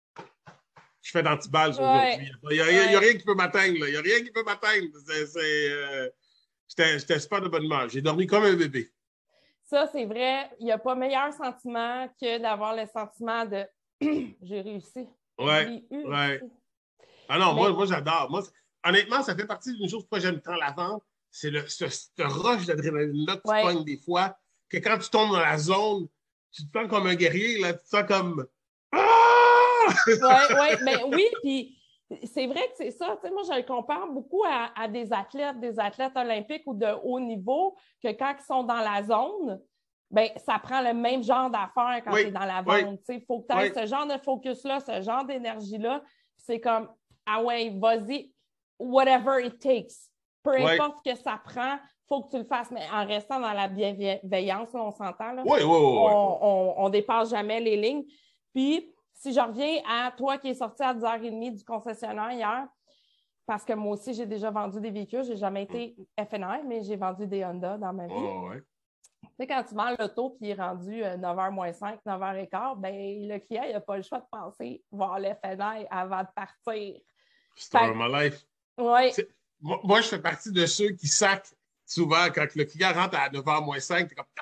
S3: Je fais d'antibals
S1: Ouais.
S3: aujourd'hui. Il n'y a, il y a- il y a
S1: Ouais.
S3: rien qui peut m'atteindre. là. Il n'y a rien qui peut m'atteindre. C'est, c'est, euh, J'étais, j'étais super de bonne humeur. J'ai dormi comme un bébé.
S1: Ça, c'est vrai. Il n'y a pas meilleur sentiment que d'avoir le sentiment de j'ai réussi.
S3: Ouais,
S1: J'ai eu
S3: ouais.
S1: réussi.
S3: Ah non,
S1: Mais-
S3: moi, moi j'adore. Moi, c'est- honnêtement, ça fait partie d'une chose pourquoi j'aime tant la vente. C'est le, ce, ce rush d'adrénaline-là que tu
S1: Ouais.
S3: pognes des fois, que quand tu tombes dans la zone, tu te sens comme un guerrier, là, tu te sens comme. Ah!
S1: Oui, ouais, mais oui, puis c'est vrai que c'est ça. Tu sais, moi, je le compare beaucoup à, à des athlètes, des athlètes olympiques ou de haut niveau, que quand ils sont dans la zone, ben, ça prend le même genre d'affaires quand
S3: Oui,
S1: tu es dans la
S3: oui,
S1: vente. Il faut que tu aies
S3: oui.
S1: ce genre de focus-là, ce genre d'énergie-là. Puis c'est comme, ah ouais, vas-y, whatever it takes. Peu
S3: Oui.
S1: importe ce que ça prend, il faut que tu le fasses, mais en restant dans la bienveillance, là, on s'entend. Là.
S3: Oui, oui, oui.
S1: On ne dépasse jamais les lignes. Puis, si je reviens à toi qui es sorti à dix heures trente du concessionnaire hier, parce que moi aussi, j'ai déjà vendu des véhicules. Je n'ai jamais été F N R, mais j'ai vendu des Honda dans ma vie.
S3: Ouais, ouais.
S1: Tu sais, quand tu vends l'auto puis il est rendu euh, neuf heures moins cinq, neuf heures quinze, ben, le client il n'a pas le choix de penser voir l'F N R avant de partir.
S3: Story
S1: Fait-
S3: of my life.
S1: Oui,
S3: C'est- Moi, moi, je fais partie de ceux qui sacent souvent quand le client rentre à neuf heures moins cinq. T'es comme,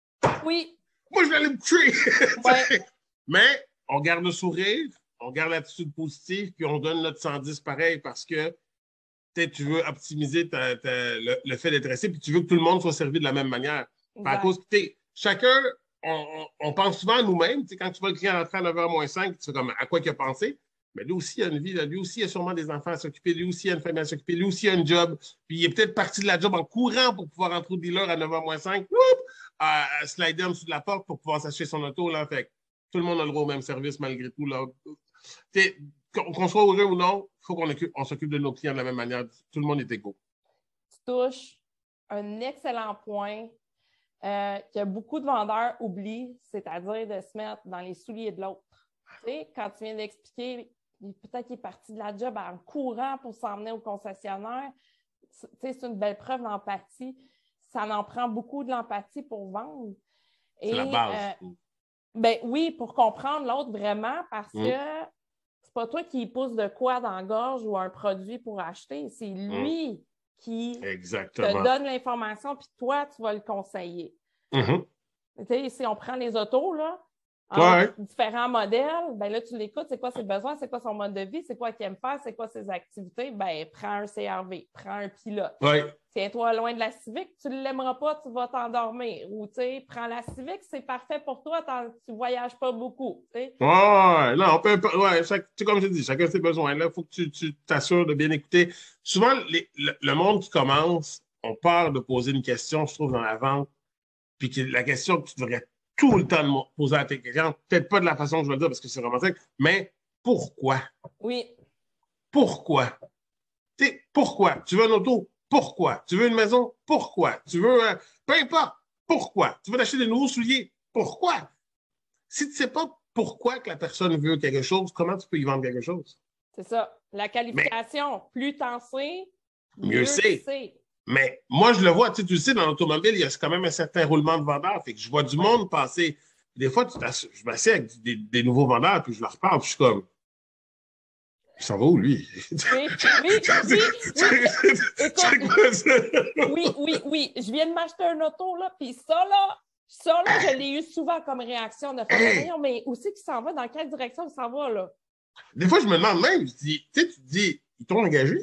S1: oui,
S3: moi, je vais aller me tuer.
S1: Ouais.
S3: Mais on garde le sourire, on garde l'attitude positive, puis on donne notre cent dix pareil parce que peut-être tu veux optimiser ta- ta- le, le fait d'être resté, puis tu veux que tout le monde soit servi de la même manière. Fait à
S1: exact.
S3: cause que t'es- chacun, on, on- on pense souvent à nous-mêmes. Tu sais, quand tu vois le client rentrer à neuf heures moins cinq, tu fais comme à quoi il a pensé. Mais lui aussi, il a une vie. Là. Lui aussi, il a sûrement des enfants à s'occuper. Lui aussi, il a une famille à s'occuper. Lui aussi, il a un job. Puis il est peut-être parti de la job en courant pour pouvoir rentrer au dealer à neuf heures moins cinq. Oup! À, à slider en dessous de la porte pour pouvoir s'acheter son auto. Là. Fait que tout le monde a le droit au même service malgré tout. Là. T'sais, Qu'on qu'on soit heureux ou non, il faut qu'on occupe- on s'occupe de nos clients de la même manière. Tout le monde est égaux.
S1: Tu touches un excellent point euh, que beaucoup de vendeurs oublient, c'est-à-dire de se mettre dans les souliers de l'autre. Tu sais, quand tu viens d'expliquer, il- peut-être qu'il est parti de la job en courant pour s'emmener au concessionnaire. Tu sais, c'est une belle preuve d'empathie. Ça en prend beaucoup de l'empathie pour vendre.
S3: C'est
S1: Et,
S3: la base.
S1: euh, ben oui, pour comprendre l'autre vraiment, parce
S3: Mm.
S1: que c'est pas toi qui y pousse de quoi dans la gorge ou un produit pour acheter, c'est lui qui te
S3: Exactement.
S1: donne l'information, puis toi, tu vas le conseiller.
S3: Mhm.
S1: Tu sais, si on prend les autos, là, en
S3: Ouais.
S1: différents modèles, ben là, tu l'écoutes, c'est quoi ses besoins, c'est quoi son mode de vie, c'est quoi qu'il aime faire, c'est quoi ses activités, ben prends un C R V, prends un pilote.
S3: Ouais.
S1: Tiens-toi loin de la Civic, tu ne l'aimeras pas, tu vas t'endormir. Ou, tu sais, prends la Civic, c'est parfait pour toi, t'en- tu ne voyages pas beaucoup, tu sais.
S3: Ouais, non, peu importe. Ouais, chaque- tu sais, comme je dis, chacun ses besoins. Là, il faut que tu tu t'assures de bien écouter. Souvent, les- le, le monde qui commence, on peur de poser une question, je trouve, dans la vente, puis que la question que tu devrais tout le temps de poser à tes clients, peut-être pas de la façon que je vais le dire parce que c'est romantique, mais pourquoi?
S1: Oui,
S3: Pourquoi? Tu sais, pourquoi? Tu veux une auto? Pourquoi? Tu veux une maison? Pourquoi? Tu veux... Euh, peu importe. Pourquoi? Tu veux acheter des nouveaux souliers? Pourquoi? Si tu ne sais pas pourquoi que la personne veut quelque chose, comment tu peux y vendre quelque chose?
S1: C'est ça. La qualification, mais, plus t'en sais,
S3: mieux,
S1: mieux
S3: c'est.
S1: c'est.
S3: Mais moi, je le vois, tu sais, tu le sais, dans l'automobile, il y a quand même un certain roulement de vendeurs. Fait que je vois du monde passer. Des fois, tu je m'assieds avec des, des nouveaux vendeurs, puis je leur parle, puis je suis comme... Il s'en va où, lui?
S1: Oui, oui, oui, oui. Écoute, oui, oui, oui. Je viens de m'acheter un auto, là, puis ça, là, ça, là, je l'ai eu souvent comme réaction de faire hey. Mais aussi qu'il s'en va, dans quelle direction il s'en va, là?
S3: Des fois, je me demande même, je dis, tu sais, tu te dis, ils t'ont engagé?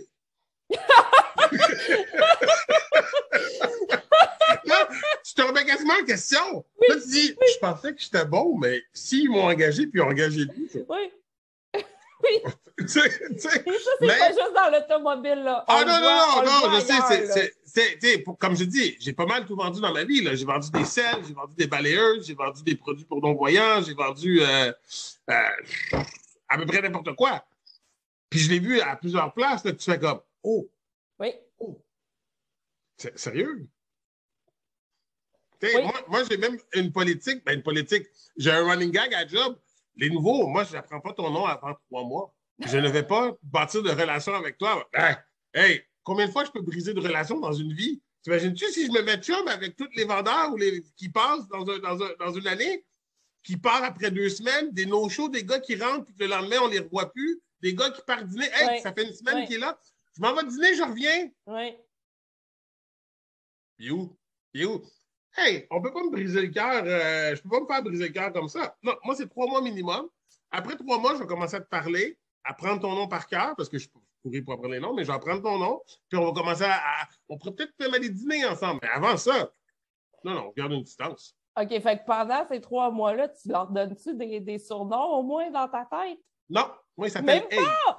S3: Là, tu te remets quasiment en question. Oui, là, tu dis, oui. Je pensais que j'étais bon, mais s'ils m'ont engagé, puis ils ont engagé lui. Ça.
S1: Oui. Oui. tu sais,
S3: tu sais,
S1: ça, c'est
S3: mais...
S1: pas juste dans l'automobile, là.
S3: Ah
S1: on
S3: non,
S1: voit,
S3: non, non, non, je
S1: ailleurs,
S3: sais, c'est, c'est, c'est, pour, comme je dis, j'ai pas mal tout vendu dans ma vie. Là. J'ai vendu des selles, j'ai vendu des balayeuses, j'ai vendu des produits pour non-voyants, j'ai vendu euh, euh, à peu près n'importe quoi. Puis je l'ai vu à plusieurs places, là, tu fais comme, oh,
S1: oui.
S3: oh, c'est, sérieux? Oui. Moi, moi j'ai même une politique, ben une politique, j'ai un running gag à job. Les nouveaux, moi, je n'apprends pas ton nom avant trois mois. Je ne vais pas bâtir de relation avec toi. Hey, hey, combien de fois je peux briser de relation dans une vie? T'imagines-tu si je me mets chum avec tous les vendeurs ou les, qui passent dans, un, dans, un, dans une année, qui partent après deux semaines, des no-shows, des gars qui rentrent, puis que le lendemain, on ne les revoit plus, des gars qui partent dîner. Hey, oui. Ça fait une semaine oui. qu'il est là. Je m'en vais dîner, je reviens.
S1: Oui.
S3: Puis où? Puis où? Hey, on ne peut pas me briser le cœur. Euh, je ne peux pas me faire briser le cœur comme ça. Non, moi, c'est trois mois minimum. Après trois mois, je vais commencer à te parler, à prendre ton nom par cœur, parce que je pourrais pas prendre les noms, mais je vais prendre ton nom, puis on va commencer à... à on pourrait peut-être même aller dîner ensemble. Mais avant ça, non, non, on garde une distance.
S1: OK, fait que pendant ces trois mois-là, tu leur donnes-tu des, des surnoms au moins dans ta tête?
S3: Non, moi, il s'appelle
S1: Même pas!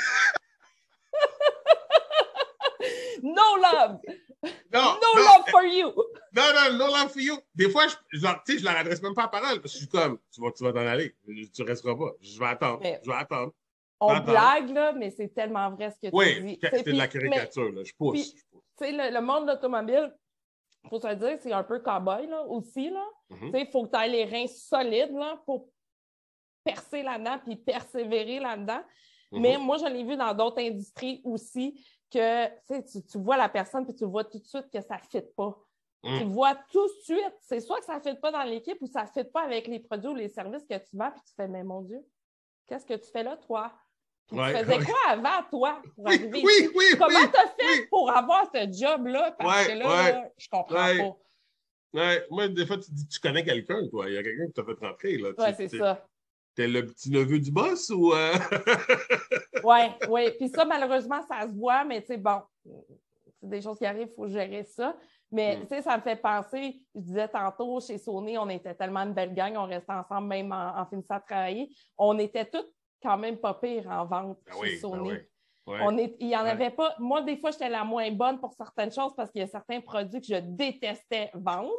S1: No love!
S3: Non,
S1: no
S3: non,
S1: love for you!
S3: Non, non, no love for you. Des fois, je, genre, je leur adresse même pas la parole parce que je suis comme, tu vas, tu vas t'en aller, tu resteras pas. Je vais attendre, mais je vais attendre.
S1: On
S3: attendre.
S1: blague, là, mais c'est tellement vrai ce que
S3: oui,
S1: tu dis.
S3: Oui, c'est de la caricature, là, je pousse.
S1: Tu sais, le, le monde de l'automobile, il faut se le dire, c'est un peu cow-boy, là, aussi, là. Mm-hmm. Tu sais, il faut que tu aies les reins solides, là, pour percer là-dedans puis persévérer là-dedans. Mm-hmm. Mais moi, je l'ai vu dans d'autres industries aussi, que tu, tu vois la personne puis tu vois tout de suite que ça ne fit pas. Mm. Tu vois tout de suite. C'est soit que ça ne fit pas dans l'équipe ou ça ne fit pas avec les produits ou les services que tu vends puis tu fais, mais mon Dieu, qu'est-ce que tu fais là, toi? Puis ouais, tu faisais ouais. quoi avant, toi, pour
S3: oui,
S1: arriver
S3: oui,
S1: ici?
S3: Oui,
S1: Comment
S3: oui,
S1: tu as fait
S3: oui.
S1: pour avoir ce job-là? Parce
S3: ouais,
S1: que là,
S3: ouais,
S1: là je comprends
S3: ouais.
S1: pas.
S3: Ouais. Moi, des fois, tu dis tu connais quelqu'un, toi. Il y a quelqu'un qui t'a fait rentrer. Là.
S1: Oui, c'est ça.
S3: T'es le petit neveu du boss ou... Euh...
S1: oui, oui. Puis ça, malheureusement, ça se voit, mais tu sais, bon, c'est des choses qui arrivent, il faut gérer ça. Mais mm. tu sais, ça me fait penser, je disais tantôt, chez Sony, on était tellement une belle gang, on restait ensemble même en, en finissant de travailler. On était tous quand même pas pires en vente ben chez oui, Sony. Ben oui. Ouais. On est, il n'y en ouais. avait pas. Moi, des fois, j'étais la moins bonne pour certaines choses parce qu'il y a certains produits que je détestais vendre.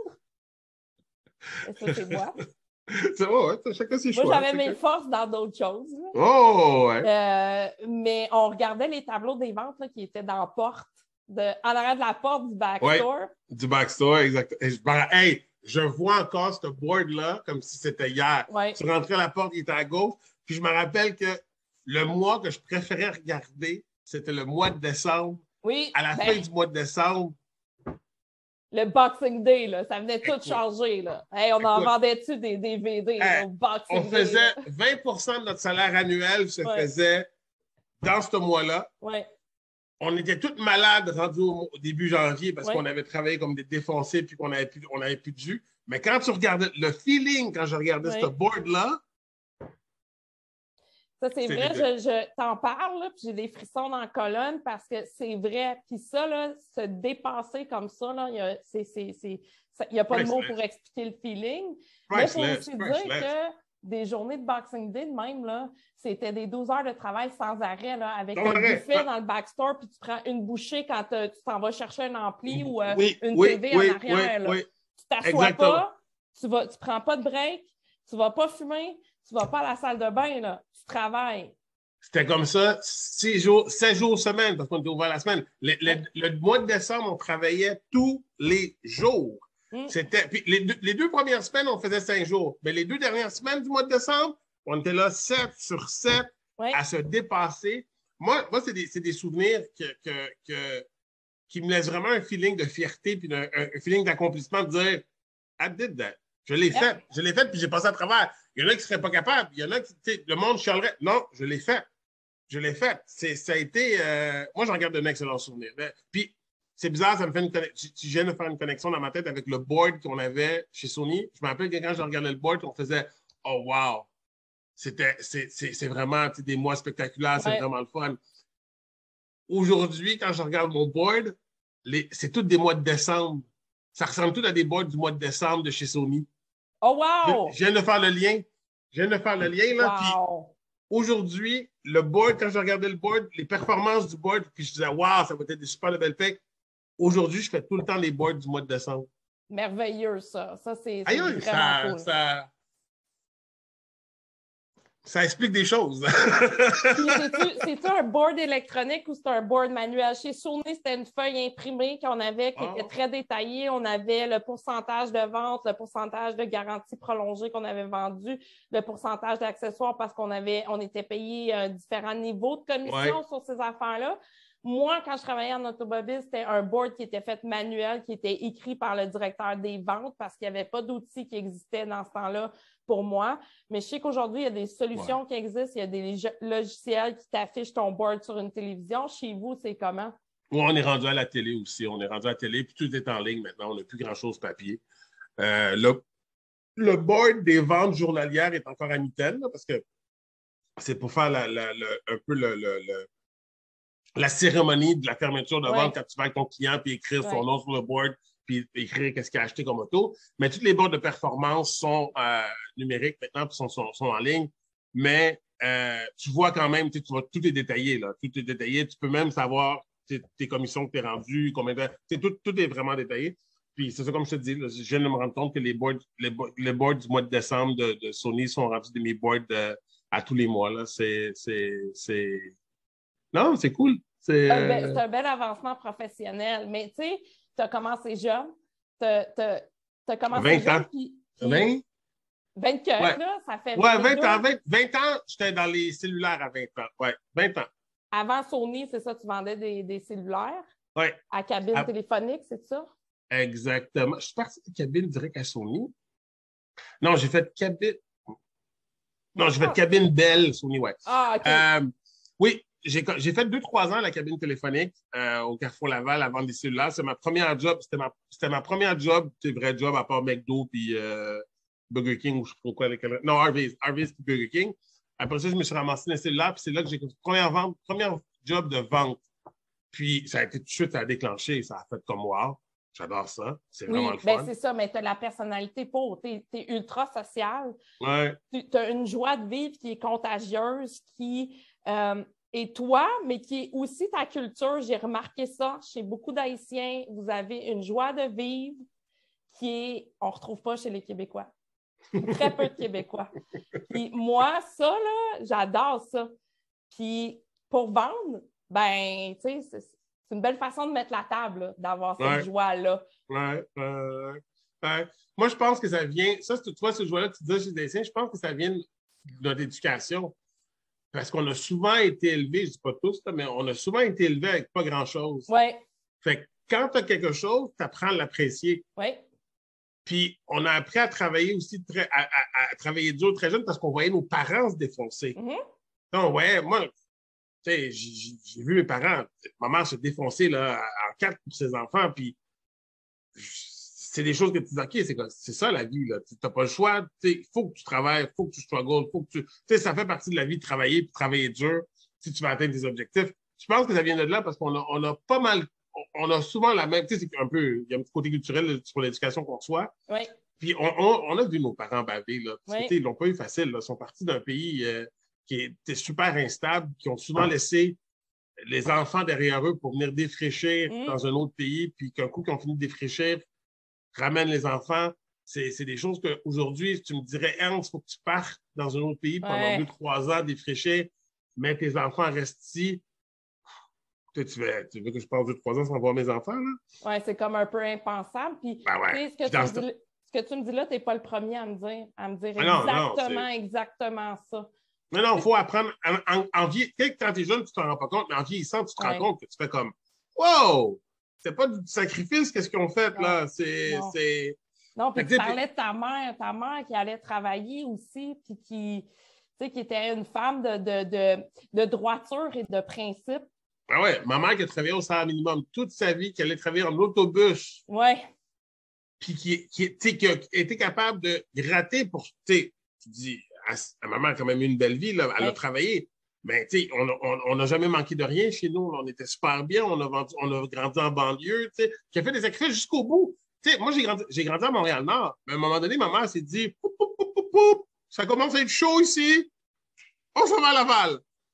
S1: Et ça, c'est moi.
S3: C'est vrai, ouais, chacun ses choix.
S1: Moi, j'avais
S3: chacun...
S1: mes forces dans d'autres choses. Là.
S3: Oh, ouais.
S1: Euh, mais on regardait les tableaux des ventes là, qui étaient dans la porte, de, en arrière de la porte du backstore.
S3: Ouais, du backstore, exactement. Hey, je vois encore ce board-là comme si c'était hier.
S1: Ouais.
S3: Tu rentrais à la porte, il était à gauche. Puis je me rappelle que le mois que je préférais regarder, c'était le mois de décembre.
S1: Oui.
S3: À la ben... fin du mois de décembre.
S1: Le Boxing Day, là, ça venait tout Écoute, changer. Là. Hey, on Écoute, en vendait-tu des D V D hey, au Boxing
S3: on
S1: Day? On
S3: faisait
S1: là?
S3: vingt pour cent de notre salaire annuel se ouais. faisait dans ce mois-là.
S1: Ouais.
S3: On était tous malades rendus au, au début janvier parce
S1: ouais.
S3: qu'on avait travaillé comme des défoncés puis qu'on n'avait plus, on avait plus de jus. Mais quand tu regardais le feeling, quand je regardais ouais. ce board-là,
S1: ça, c'est, c'est vrai, je, je t'en parle, là, puis j'ai des frissons dans la colonne parce que c'est vrai. Puis ça, là, se dépasser comme ça, il n'y a, c'est, c'est, c'est, a pas Priceless. de mots pour expliquer le feeling. Mais il faut aussi Priceless. dire que des journées de Boxing Day de même, là, c'était des douze heures de travail sans arrêt, là, avec non, un arrêt. buffet dans le backstore, puis tu prends une bouchée quand tu t'en vas chercher un ampli ou euh,
S3: oui,
S1: une
S3: oui,
S1: T V
S3: oui,
S1: en arrière.
S3: Oui,
S1: là.
S3: oui.
S1: Tu t'assois pas, tu ne tu prends pas de break, tu ne vas pas fumer, tu ne vas pas à la salle de bain, là, tu travailles.
S3: C'était comme ça, six jours, sept jours semaine, parce qu'on était ouvert la semaine. Le, le, le mois de décembre, on travaillait tous les jours.
S1: Mm.
S3: C'était, puis les, deux, les deux premières semaines, on faisait cinq jours. Mais les deux dernières semaines du mois de décembre, on était là sept sur sept
S1: Oui.
S3: à se dépasser. Moi, moi c'est des, c'est des souvenirs que, que, que, qui me laissent vraiment un feeling de fierté puis un, un feeling d'accomplissement de dire I did that. Je l'ai
S1: Yeah.
S3: fait. Je l'ai fait puis j'ai passé à travers. Il y en a qui ne seraient pas capables. Il y en a qui, tu sais, le monde chialerait. Non, je l'ai fait. Je l'ai fait. C'est, ça a été. Euh, moi, j'en garde un excellent souvenir. Puis, c'est bizarre, ça me fait une connexion. Je viens de faire une connexion dans ma tête avec le board qu'on avait chez Sony. Je me rappelle que quand je regardais le board, on faisait oh, wow! C'était, c'est, c'est, c'est vraiment des mois spectaculaires, c'est
S1: Ouais.
S3: vraiment le fun. Aujourd'hui, quand je regarde mon board, les, c'est tous des mois de décembre. Ça ressemble tout à des boards du mois de décembre de chez Sony.
S1: Oh, wow!
S3: Je, je viens de faire le lien. Je viens de faire le lien, là. Puis,
S1: Wow!
S3: aujourd'hui, le board, quand je regardais le board, les performances du board, puis je disais, waouh, ça va être des super de belles pics. Aujourd'hui, je fais tout le temps les boards du mois de décembre.
S1: Merveilleux, ça. Ça, c'est, c'est
S3: Aïe,
S1: vraiment
S3: ça,
S1: cool.
S3: ça, ça explique des choses.
S1: Puis, c'est-tu, c'est-tu un board électronique ou c'est un board manuel? Chez Sony, c'était une feuille imprimée qu'on avait qui
S3: Oh.
S1: était très détaillée. On avait le pourcentage de vente, le pourcentage de garantie prolongée qu'on avait vendu, le pourcentage d'accessoires parce qu'on avait, on était payé euh, différents niveaux de commission
S3: Ouais.
S1: sur ces affaires-là. Moi, quand je travaillais en automobile, c'était un board qui était fait manuel, qui était écrit par le directeur des ventes parce qu'il n'y avait pas d'outils qui existaient dans ce temps-là pour moi. Mais je sais qu'aujourd'hui, il y a des solutions
S3: Ouais.
S1: qui existent. Il y a des log- logiciels qui t'affichent ton board sur une télévision. Chez vous, c'est comment?
S3: Ouais, on est rendu à la télé aussi. On est rendu à la télé, puis tout est en ligne maintenant. On n'a plus grand-chose papier. Euh, le, le board des ventes journalières est encore à mitaine, là, parce que c'est pour faire la, la, la, un peu le, le, le, la cérémonie de la fermeture de
S1: Ouais.
S3: vente quand tu vas avec ton client puis écrire son
S1: Ouais.
S3: nom sur le board puis écrire qu'est-ce qu'il a acheté comme auto. Mais toutes les boards de performance sont euh, numériques maintenant puis sont, sont, sont en ligne. Mais euh, tu vois quand même, tu vois, tout est détaillé, là. Tout est détaillé. Tu peux même savoir tes, tes commissions que tu as rendues, combien de... Tout, tout est vraiment détaillé. Puis c'est ça, comme je te dis, là, je viens de me rendre compte que les boards, les, bo- les boards du mois de décembre de, de Sony sont rendus de mes boards de, à tous les mois. Là. C'est, c'est, c'est... Non, c'est cool. C'est,
S1: C'est un bel-
S3: euh,
S1: c'est un bel avancement professionnel. Mais tu sais, tu as commencé jeune. Tu as commencé
S3: vingt
S1: jeune.
S3: ans.
S1: Puis, puis
S3: vingt?
S1: vingt-quatre,
S3: Ouais.
S1: là, ça fait
S3: Ouais,
S1: vingt-deux.
S3: vingt ans. vingt, vingt ans, j'étais dans les cellulaires à vingt ans. Ouais, vingt ans.
S1: Avant Sony, c'est ça, tu vendais des, des cellulaires
S3: Ouais,
S1: à cabine
S3: Ah.
S1: téléphonique, c'est ça?
S3: exactement. Je suis parti de cabine direct à Sony. Non, j'ai fait cabine. Non, j'ai fait
S1: Ah.
S3: cabine Bell, Sony, ouais.
S1: Ah, OK.
S3: Euh, oui, j'ai, j'ai fait deux, trois ans à la cabine téléphonique euh, au Carrefour Laval à vendre des cellulaires. C'est ma première job. C'était ma, c'était ma première job, c'est vrai job, à part McDo puis euh, Burger King ou je sais pas trop quoi. Avec... Non, Harvey's. Harvey's puis Burger King. Après ça, je me suis ramassé dans les cellulaires puis c'est là que j'ai première vente, première job de vente. Puis ça a été tout de suite, ça a déclenché. Ça a fait comme wow. J'adore ça. C'est
S1: Oui,
S3: vraiment le
S1: ben
S3: fun.
S1: c'est ça, mais tu as la personnalité pour. Tu es ultra social.
S3: Ouais.
S1: Tu as une joie de vivre qui est contagieuse, qui euh, est toi, mais qui est aussi ta culture. J'ai remarqué ça chez beaucoup d'Haïtiens. Vous avez une joie de vivre qui est, on ne retrouve pas chez les Québécois. Très peu de Québécois. Puis moi, ça, là, j'adore ça. Puis pour vendre, ben, tu sais, c'est, c'est une belle façon de mettre la table, là, d'avoir cette
S3: Ouais.
S1: joie-là.
S3: Ouais, euh, ouais. Moi, je pense que ça vient. Ça, c'est- tu vois, ce joie-là, tu disais chez les Haïtiens, je pense que ça vient de notre éducation. Parce qu'on a souvent été élevés, je ne dis pas tous, là, mais on a souvent été élevés avec pas grand-chose.
S1: Oui,
S3: Fait que quand tu as quelque chose, tu apprends à l'apprécier.
S1: oui.
S3: Puis on a appris à travailler aussi, très, à, à- à travailler dur très jeune parce qu'on voyait nos parents se défoncer.
S1: Mhm.
S3: Donc, ouais, moi, tu sais, j'ai j'ai- j'ai vu mes parents, ma mère se défoncer là, en quatre pour ses enfants, puis c'est des choses que tu dis, OK, c'est, quoi- c'est ça la vie, là. Tu n'as pas le choix, il faut que tu travailles, il faut que tu struggles, faut que tu. Tu sais, ça fait partie de la vie de travailler, puis travailler dur si tu veux atteindre tes objectifs. Je pense que ça vient de là parce qu'on a, on a pas mal, on, on a souvent la même, tu sais, c'est un peu, il y a un petit côté culturel sur l'éducation qu'on reçoit.
S1: Oui,
S3: Puis on, on, on a vu nos parents baver, là. Parce que,
S1: Oui.
S3: tu sais, ils l'ont pas eu facile, là. Ils sont partis d'un pays euh, qui était super instable, qui ont souvent laissé les enfants derrière eux pour venir défricher
S1: Mm.
S3: dans un autre pays, puis qu'un coup qu'ils ont fini de défricher, ramènent les enfants. C'est, c'est des choses qu'aujourd'hui, tu me dirais, Ernst, il faut que tu partes dans un autre pays pendant
S1: Ouais.
S3: deux, trois ans, défricher. mais tes enfants restent ici. Tu, tu, veux, tu veux que je passe deux, trois ans sans voir mes enfants, là?
S1: Oui, c'est comme un peu impensable. Puis,
S3: Ben ouais.
S1: tu sais, ce que
S3: Puis
S1: tu
S3: dans
S1: me
S3: ce-
S1: dis, ce que tu me dis là, tu n'es pas le premier à me dire, à me dire
S3: Ah non, non,
S1: exactement,
S3: c'est-
S1: exactement ça.
S3: Non, non, il faut apprendre. En, en, en vie... Quand tu es jeune, tu ne t'en rends pas compte, mais en vieillissant, tu te
S1: Ouais.
S3: rends compte que tu fais comme wow! C'est pas du sacrifice, qu'est-ce qu'ils ont fait,
S1: Non.
S3: là? C'est.
S1: Non.
S3: c'est...
S1: Non, puis
S3: Fait que,
S1: tu
S3: tu sais,
S1: parlais de ta mère, ta mère qui allait travailler aussi, puis qui, tu sais, qui était une femme de, de, de, de droiture et de principe.
S3: Ah ouais, ma mère qui a travaillé au salaire minimum toute sa vie, qui allait travailler en autobus,
S1: Oui,
S3: puis qui, qui, tu sais, qui a été capable de gratter pour. Tu sais, tu dis, à, à ma mère a quand même eu une belle vie, là, elle a
S1: Ouais.
S3: travaillé. Mais tu sais, on n'a jamais manqué de rien chez nous. On était super bien, on a, vendu, on a grandi en banlieue, tu sais, qui a fait des sacrifices jusqu'au bout. Tu sais, moi, j'ai grandi, j'ai grandi à Montréal-Nord. Mais à un moment donné, ma mère s'est dit, poup, poup, poup, poup, poup, ça commence à être chaud ici. On s'en va à Laval.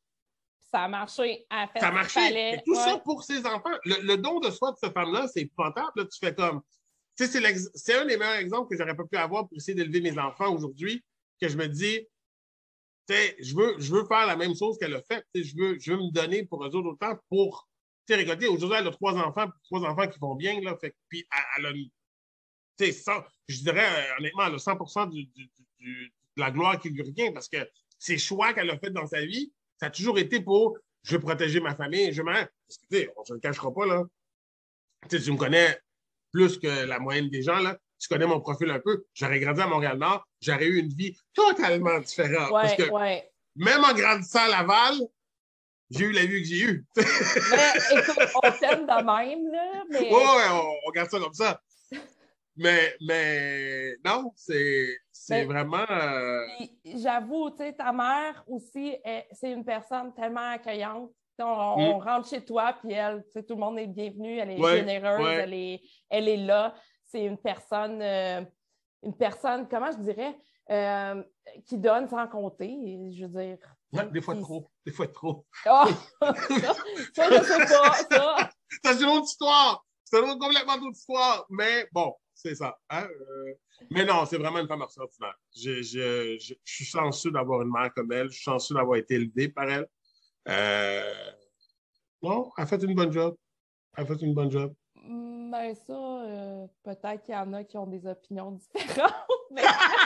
S1: ça a marché. Elle a fait
S3: Ça a
S1: ce qu'il
S3: marché.
S1: fallait.
S3: Et tout
S1: Ouais.
S3: ça pour ses enfants. Le, le don de soi de cette femme-là, c'est épouvantable. Là. Tu fais comme. Tu sais, c'est, l'ex- c'est un des meilleurs exemples que j'aurais pas pu avoir pour essayer d'élever mes enfants aujourd'hui, que je me dis, tu sais, je veux, je veux faire la même chose qu'elle a fait. Tu sais, je veux, je veux me donner pour eux autres autant pour. Tu sais, récolter. Aujourd'hui, elle a trois enfants, trois enfants qui vont bien, là. Fait, que- puis elle, elle a une. Tu sais, ça, je dirais, euh, honnêtement, elle a cent pour cent du, du, du, de la gloire qui lui revient parce que ses choix qu'elle a fait dans sa vie, ça a toujours été pour je veux protéger ma famille. Je m'en. Parce que, tu sais, on ne se le cachera pas, là. Tu sais, tu me connais plus que la moyenne des gens, là. Tu connais mon profil un peu. J'aurais grandi à Montréal-Nord, j'aurais eu une vie totalement différente.
S1: Ouais,
S3: parce que
S1: ouais.
S3: même en grandissant à Laval, j'ai eu la vie que j'ai eue.
S1: Mais écoute, on t'aime de même, là. Mais...
S3: Ouais, ouais, on, on garde ça comme ça. Mais, mais non, c'est, c'est
S1: Mais-
S3: vraiment. euh,
S1: Puis, j'avoue, tu sais, ta mère aussi, elle- c'est une personne tellement accueillante. Tu sais, On, on
S3: Mm.
S1: rentre chez toi, puis elle, tu sais, tout le monde est bienvenu, elle est
S3: Ouais,
S1: généreuse,
S3: ouais.
S1: elle est, elle est là. C'est une personne, euh, une personne, comment je dirais, euh, qui donne sans compter, je veux dire.
S3: Ouais, des fois
S1: Puis-
S3: trop. Des fois trop.
S1: Ah! ça, ça, je sais pas, ça.
S3: C'est une autre histoire. C'est une autre, complètement autre histoire. Mais bon, c'est ça. Hein? Euh, mais non, c'est vraiment une femme extraordinaire. Je, je, je, je suis chanceux d'avoir une mère comme elle. Je suis chanceux d'avoir été élevé par elle. Euh... Non, elle a fait une bonne job. Elle a fait une bonne job.
S1: Ben ça, euh, peut-être qu'il y en a qui ont des opinions différentes, mais...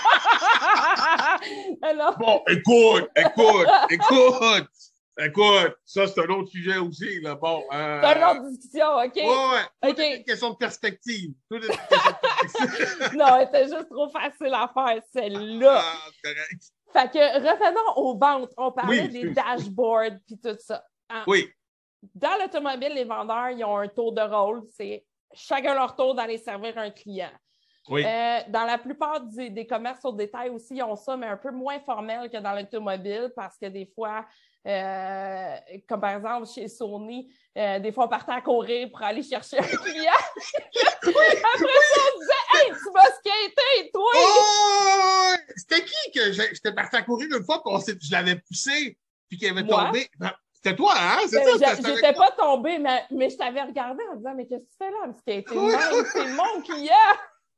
S1: Alors,
S3: Bon, écoute, écoute, écoute, écoute. Ça, c'est un autre sujet aussi. Là. Bon, euh...
S1: c'est une autre discussion, OK?
S3: Ouais, ouais. Tout
S1: OK.
S3: est une question de perspective. Tout est une question de perspective.
S1: Non, c'était juste trop facile à faire, celle-là.
S3: Ah, c'est correct.
S1: Fait que revenons aux ventes. On parlait
S3: Oui,
S1: des
S3: excuse.
S1: dashboards puis tout ça. Hein?
S3: Oui,
S1: Dans l'automobile, les vendeurs, ils ont un tour de rôle. C'est chacun leur tour d'aller servir un client.
S3: oui.
S1: Euh, dans la plupart des, des commerces au détail aussi, ils ont ça, mais un peu moins formel que dans l'automobile parce que des fois, euh, comme par exemple chez Sony, euh, des fois on partait à courir pour aller chercher un client. Après ça, on disait « Hey, tu vas skater, toi!
S3: Oh! C'était qui que j'ai- j'étais parti à courir une fois, puis je l'avais poussé, puis qu'il avait
S1: Moi?
S3: tombé? Ben, c'était toi, hein? C'est
S1: Euh,
S3: ça?
S1: j'a-
S3: c'était avec
S1: J'étais
S3: toi.
S1: pas tombée, mais, mais je t'avais regardé en disant « Mais qu'est-ce que tu fais là, me skater de
S3: Oui.
S1: même? C'est mon client! »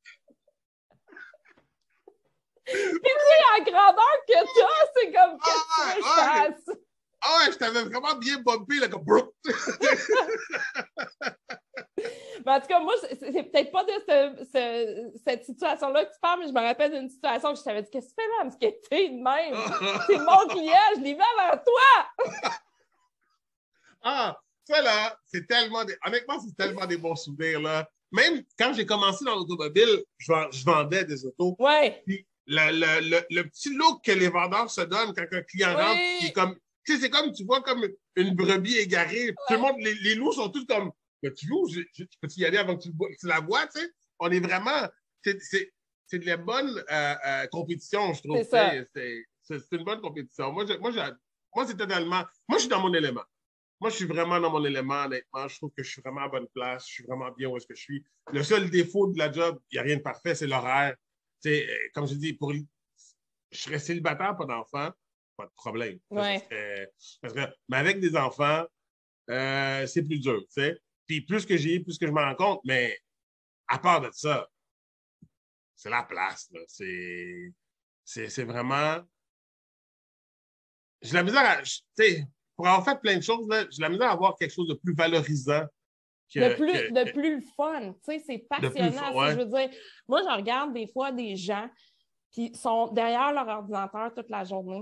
S1: Puis tu sais, la grandeur que t'as, c'est comme « Qu'est-ce que tu veux que je
S3: Ah, ouais.
S1: fasse? »
S3: Ah ouais, je t'avais vraiment bien bumpé, là, comme... brrr.
S1: Mais en tout cas, moi, c'est c'est peut-être pas de ce- ce- cette situation-là que tu parles, mais je me rappelle d'une situation que je t'avais dit « Qu'est-ce que tu fais là, à me skater de même? C'est mon client, je l'ai vu avant toi! »
S3: Ah, ça, là, c'est tellement... Des... Honnêtement, c'est tellement des bons souvenirs, là. Même quand j'ai commencé dans l'automobile, je, vend- je vendais des autos.
S1: Ouais,
S3: Puis le, le, le, le petit look que les vendeurs se donnent quand un client
S1: Oui.
S3: rentre, qui est comme... Tu sais, c'est comme, tu vois, comme une brebis égarée. Tout le monde, les, les loups sont tous comme... Mais tu loues, je, je, peux-tu y aller avant que tu, le- tu la vois, tu sais? On est vraiment... C'est, c'est, c'est de la bonne euh, euh, compétition, je trouve.
S1: C'est ça.
S3: tu sais. C'est, c'est, c'est une bonne compétition. Moi, je, moi, je- moi, c'est totalement... Moi, je suis dans mon élément. Moi, je suis vraiment dans mon élément, honnêtement. Je trouve que je suis vraiment à bonne place. Je suis vraiment bien où est-ce que je suis. Le seul défaut de la job, il n'y a rien de parfait, c'est l'horaire. Tu sais, euh, comme je dis, pour... je serais célibataire, pas d'enfant, pas de problème.
S1: Ouais.
S3: Parce que- parce que- mais avec des enfants, euh, c'est plus dur, tu sais. Puis plus que j'ai, plus que je m'en rends compte, mais à part de ça, c'est la place, là. C'est, c'est, c'est vraiment... j'ai la misère à. Tu sais, pour avoir fait plein de choses, là, j'ai la misère à avoir quelque chose de plus valorisant. Que,
S1: de plus,
S3: que,
S1: de
S3: que,
S1: plus le fun. Tu sais, c'est passionnant.
S3: ouais.
S1: Je veux dire, moi, je regarde des fois des gens qui sont derrière leur ordinateur toute la journée.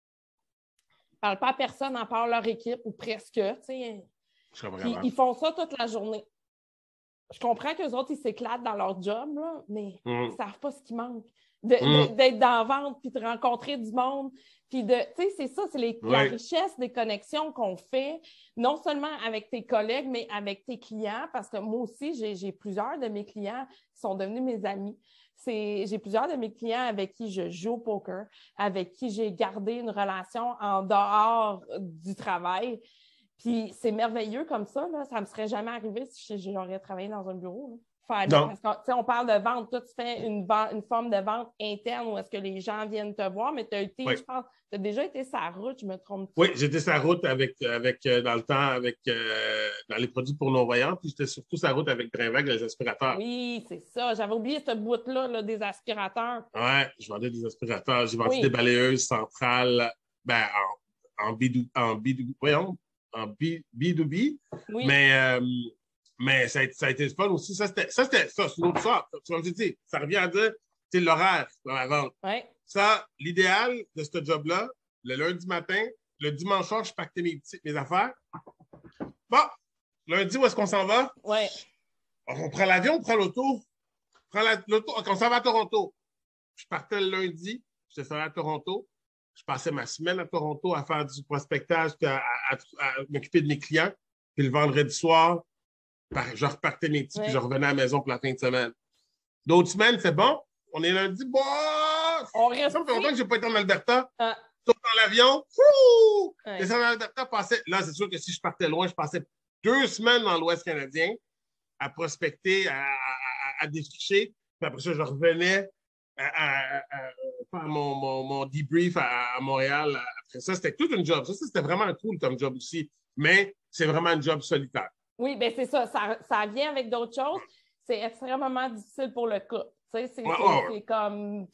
S1: Ils ne parlent pas à personne à part leur équipe ou presque. Tu sais. Puis, ils font ça toute la journée. Je comprends qu'eux autres, ils s'éclatent dans leur job, là, mais mm. ils ne savent pas ce qui manque. De, mm. de, d'être dans la vente, puis de rencontrer du monde. Puis de, tu sais, c'est ça, c'est les, oui. la richesse des connexions qu'on fait, non seulement avec tes collègues, mais avec tes clients, parce que moi aussi, j'ai, j'ai plusieurs de mes clients qui sont devenus mes amis. C'est, j'ai plusieurs de mes clients avec qui je joue au poker, avec qui j'ai gardé une relation en dehors du travail. Puis c'est merveilleux comme ça, là. Ça ne me serait jamais arrivé si j'aurais travaillé dans un bureau, là. Faire, parce qu'on on parle de vente, toi, tu fais une, une forme de vente interne où est-ce que les gens viennent te voir, mais tu as été, oui. je pense, tu as déjà été sur la route, je me trompe.
S3: Oui, j'étais sur la route avec, avec euh, dans le temps, avec euh, dans les produits pour non-voyants, puis j'étais surtout sur la route avec Drainvac, les aspirateurs.
S1: Oui, c'est ça. J'avais oublié ce bout-là là, des aspirateurs.
S3: Oui, je vendais des aspirateurs. J'ai vendu oui. des balayeuses centrales ben, en, en B deux B, en B deux B, voyons, en B deux B. Oui. Mais euh, Mais ça a, ça a été fun aussi. Ça, c'était ça, c'était ça, c'est l'autre soir. Comme je dis, ça revient à dire, c'est l'horaire dans la vente.
S1: Ouais.
S3: Ça, l'idéal de ce job-là, le lundi matin, le dimanche soir, je pactais mes, petits, mes affaires. Bon, lundi, où est-ce qu'on s'en va?
S1: Ouais.
S3: On prend l'avion, on prend l'auto. On prend la, l'auto. On s'en va à Toronto. Je partais le lundi, je suis allé à Toronto. Je passais ma semaine à Toronto à faire du prospectage, puis à, à, à, à m'occuper de mes clients. Puis le vendredi soir, je repartais mes petits, oui. puis je revenais à la maison pour la fin de semaine. D'autres semaines, c'est bon. On est lundi, bon!
S1: On reste.
S3: Ça fait longtemps que je n'ai pas été en Alberta.
S1: Ah.
S3: Sauf dans l'avion. Fouh!
S1: Oui.
S3: Descends en Alberta, passais... Là, c'est sûr que si je partais loin, je passais deux semaines dans l'Ouest canadien à prospecter, à, à, à défricher. Puis après ça, je revenais à, à, à faire mon, mon, mon debrief à, à Montréal. Après ça, c'était tout une job. Ça, c'était vraiment cool comme job aussi. Mais c'est vraiment un job solitaire.
S1: Oui, bien c'est ça. ça. Ça vient avec d'autres choses. C'est extrêmement difficile pour le couple. Tu sais, c'est,
S3: ouais,
S1: c'est,
S3: ouais.
S1: c'est comme...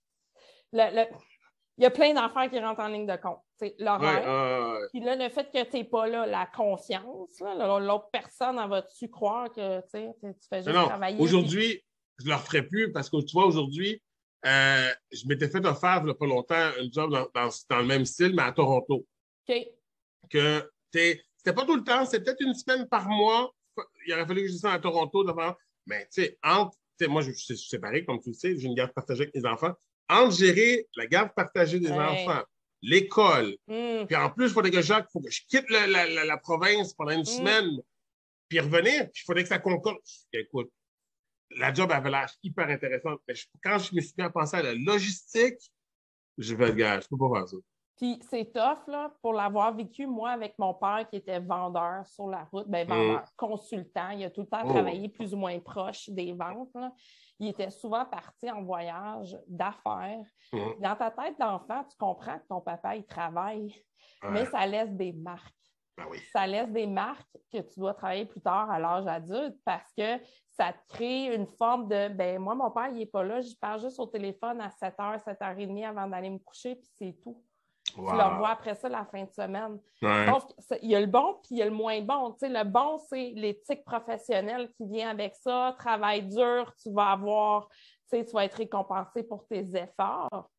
S1: Le, le... Il y a plein d'affaires qui rentrent en ligne de compte. C'est l'horaire.
S3: Ouais, euh...
S1: Puis là, le fait que tu n'es pas là, la confiance, là, l'autre personne, elle va-tu croire que tu fais juste
S3: non,
S1: travailler?
S3: Aujourd'hui,
S1: puis...
S3: je ne le referai plus parce que tu vois, aujourd'hui, euh, je m'étais fait offrir il n'y a pas longtemps un job dans, dans, dans le même style, mais à Toronto.
S1: OK.
S3: Que t'es... C'était pas tout le temps, c'était peut-être une semaine par mois. Il aurait fallu que je descende à Toronto devant. Mais tu sais, entre, moi, je suis séparé, comme tu le sais, j'ai une garde partagée avec mes enfants. Entre gérer la garde partagée des ouais. enfants, l'école,
S1: mm.
S3: puis en plus, il faudrait que je, faut que je quitte le, la, la, la province pendant une mm. semaine, puis revenir, puis il faudrait que ça concorde. Écoute, la job avait l'air hyper intéressante. Mais je, quand je me suis mis à penser à la logistique, je vais le gars, je peux pas faire ça.
S1: Puis c'est tough, là, pour l'avoir vécu, moi, avec mon père qui était vendeur sur la route, bien vendeur, mm. consultant, il a tout le temps oh. travaillé plus ou moins proche des ventes, là. Il était souvent parti en voyage d'affaires. Mm. Dans ta tête d'enfant, tu comprends que ton papa, il travaille, ouais. mais ça laisse des marques.
S3: Ben oui.
S1: Ça laisse des marques que tu dois travailler plus tard à l'âge adulte parce que ça te crée une forme de, ben moi, mon père, il n'est pas là, je parle juste au téléphone à sept heures, sept heures trente avant d'aller me coucher, puis c'est tout. Wow. Tu le revois après ça la fin de semaine.
S3: Ouais.
S1: Donc, il y a le bon puis il y a le moins bon. Tu sais, le bon, c'est l'éthique professionnelle qui vient avec ça. Travail dur, tu vas avoir, tu sais, tu vas être récompensé pour tes efforts.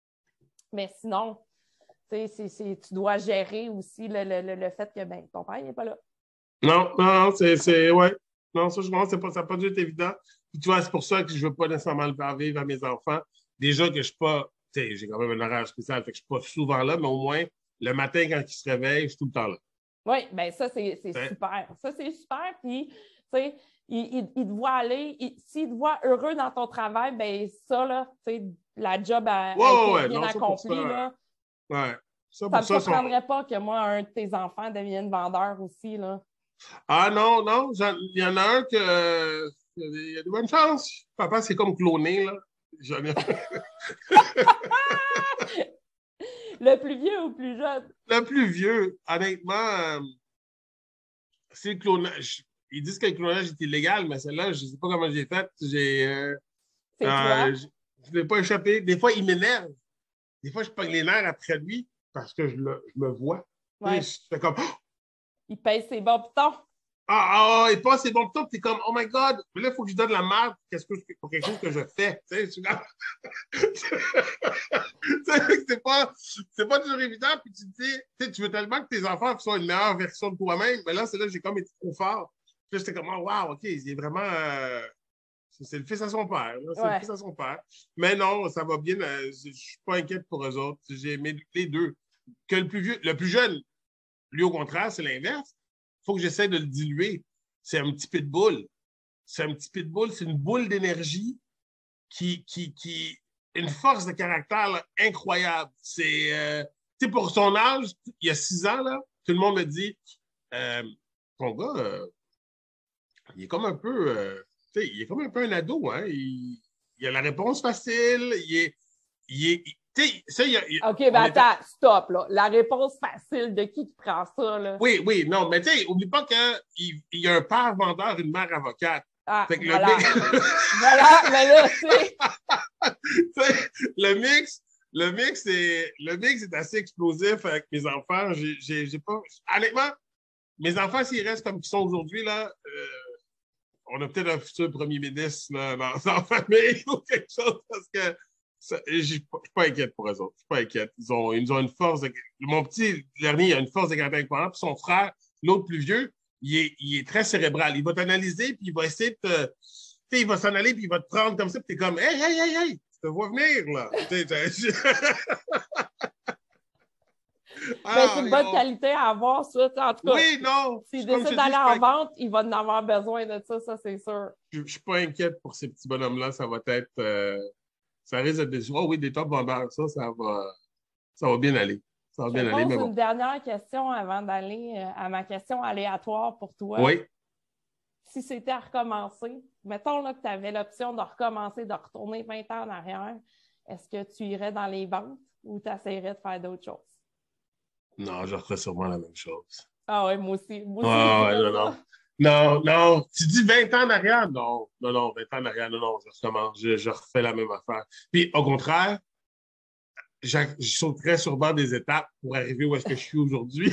S1: Mais sinon, tu sais, c'est, c'est, tu dois gérer aussi le, le, le fait que ben, ton père n'est pas là.
S3: Non, non, non, c'est, c'est ouais. Non, ça, je pense que ça n'a pas dû être évident. Puis, tu vois, c'est pour ça que je ne veux pas nécessairement le faire vivre à mes enfants. Déjà que je ne suis pas. T'sais, j'ai quand même un horaire spécial, fait que je ne suis pas souvent là, mais au moins, le matin, quand ils se réveillent, je suis tout le temps là.
S1: Oui, bien ça, c'est, c'est super. Ça, c'est super. Puis, tu sais, il, il, il te voit aller. Il, s'il te voit heureux dans ton travail, bien ça, là, tu sais, la job a,
S3: ouais,
S1: a été
S3: ouais,
S1: bien
S3: non,
S1: accomplie,
S3: ça,
S1: là.
S3: Ouais. Ça,
S1: ça ne me
S3: ça,
S1: surprendrait
S3: son...
S1: pas que moi, un de tes enfants devienne vendeur aussi, là.
S3: Ah non, non, il y en a un que... Il y a de bonnes chances. Papa, c'est comme cloné, là. J'en ai...
S1: Le plus vieux ou le plus jeune?
S3: Le plus vieux. Honnêtement, euh, c'est le clonage. Ils disent que le clonage est illégal, mais celle-là, je ne sais pas comment j'ai fait. J'ai, euh,
S1: c'est euh,
S3: je ne l'ai pas échappé. Des fois, il m'énerve. Des fois, je pogne les nerfs après lui. parce que je, le, je me vois.
S1: Ouais.
S3: Je fais comme, oh!
S1: Il pèse ses bons pitons.
S3: Ah, ah, ah, et pas c'est bon pour toi, puis t'es comme, oh my God, mais là, il faut que je donne la marque qu'est-ce que je fais pour quelque chose que je fais. Tu sais, je suis comme... c'est pas, c'est pas toujours évident, puis tu te dis, tu sais, tu veux tellement que tes enfants soient une meilleure version de toi-même, mais là, c'est là que j'ai comme été trop fort. Puis là, j'étais comme, oh, wow, OK, il est vraiment. Euh... C'est le fils à son père. C'est ouais. le fils à son père. Mais non, ça va bien. Euh, je ne suis pas inquiète pour eux autres. J'ai aimé les deux. Que le plus vieux, le plus jeune, lui, au contraire, c'est l'inverse. Il faut que j'essaie de le diluer. C'est un petit pitbull. C'est un petit pitbull. C'est une boule d'énergie qui, qui, qui. Une force de caractère là, incroyable. C'est. Euh, tu sais, pour son âge, il y a six ans, là, tout le monde me dit euh, ton gars, euh, il est comme un peu. Euh, T'sais, il est comme un peu un ado, hein? Il, il a la réponse facile, il est. Il est il, ça, il, il,
S1: OK, ben attends, était... stop, là. La réponse facile, de qui tu prends ça, là?
S3: Oui, oui, non, mais tu sais, oublie pas qu'il il y a un père vendeur, une mère avocate.
S1: Ah,
S3: fait que
S1: voilà.
S3: Le mix...
S1: voilà, mais là,
S3: c'est. le mix, le mix est, le mix est assez explosif avec mes enfants. J'ai, j'ai, j'ai pas. Honnêtement, mes enfants, s'ils restent comme ils sont aujourd'hui, là. Euh, on a peut-être un futur premier ministre là, dans, dans la famille ou quelque chose parce que ça, je ne suis pas inquiète pour eux autres. Je suis pas inquiète. Ils ont, ils ont une force de... Mon petit dernier, il a une force de caractère incroyable. Puis son frère, l'autre plus vieux, il est, il est très cérébral. Il va t'analyser, puis il va essayer de te... Tu sais, il va s'en aller, puis il va te prendre comme ça, puis t'es comme « Hey, hey, hey, hey! Je te vois venir, là! »
S1: Ah, ben, c'est une bonne non. qualité à avoir, ça. En tout cas,
S3: oui, non.
S1: S'il décide d'aller en vente, il va en avoir besoin de ça, ça, c'est sûr.
S3: Je ne suis pas inquiète pour ces petits bonhommes-là. Ça va être. Euh, ça risque d'être des. Oh oui, des top vendeurs. Ça, ça va, ça va bien aller. Ça va
S1: je
S3: bien
S1: pose
S3: aller. Mais
S1: une
S3: bon.
S1: dernière question avant d'aller à ma question aléatoire pour toi.
S3: Oui.
S1: Si c'était à recommencer, mettons là, que tu avais l'option de recommencer, de retourner vingt ans en arrière, est-ce que tu irais dans les ventes ou tu essaierais de faire d'autres choses?
S3: Non, je referais sûrement la même chose.
S1: Ah oui, moi aussi. Moi aussi
S3: ah, ouais, non, non. non, non. Tu dis vingt ans en arrière? Non, non, non, vingt ans en arrière, non, non, je recommence. Je, je refais la même affaire. Puis, au contraire, je, je sauterais sûrement des étapes pour arriver où est-ce que je suis aujourd'hui.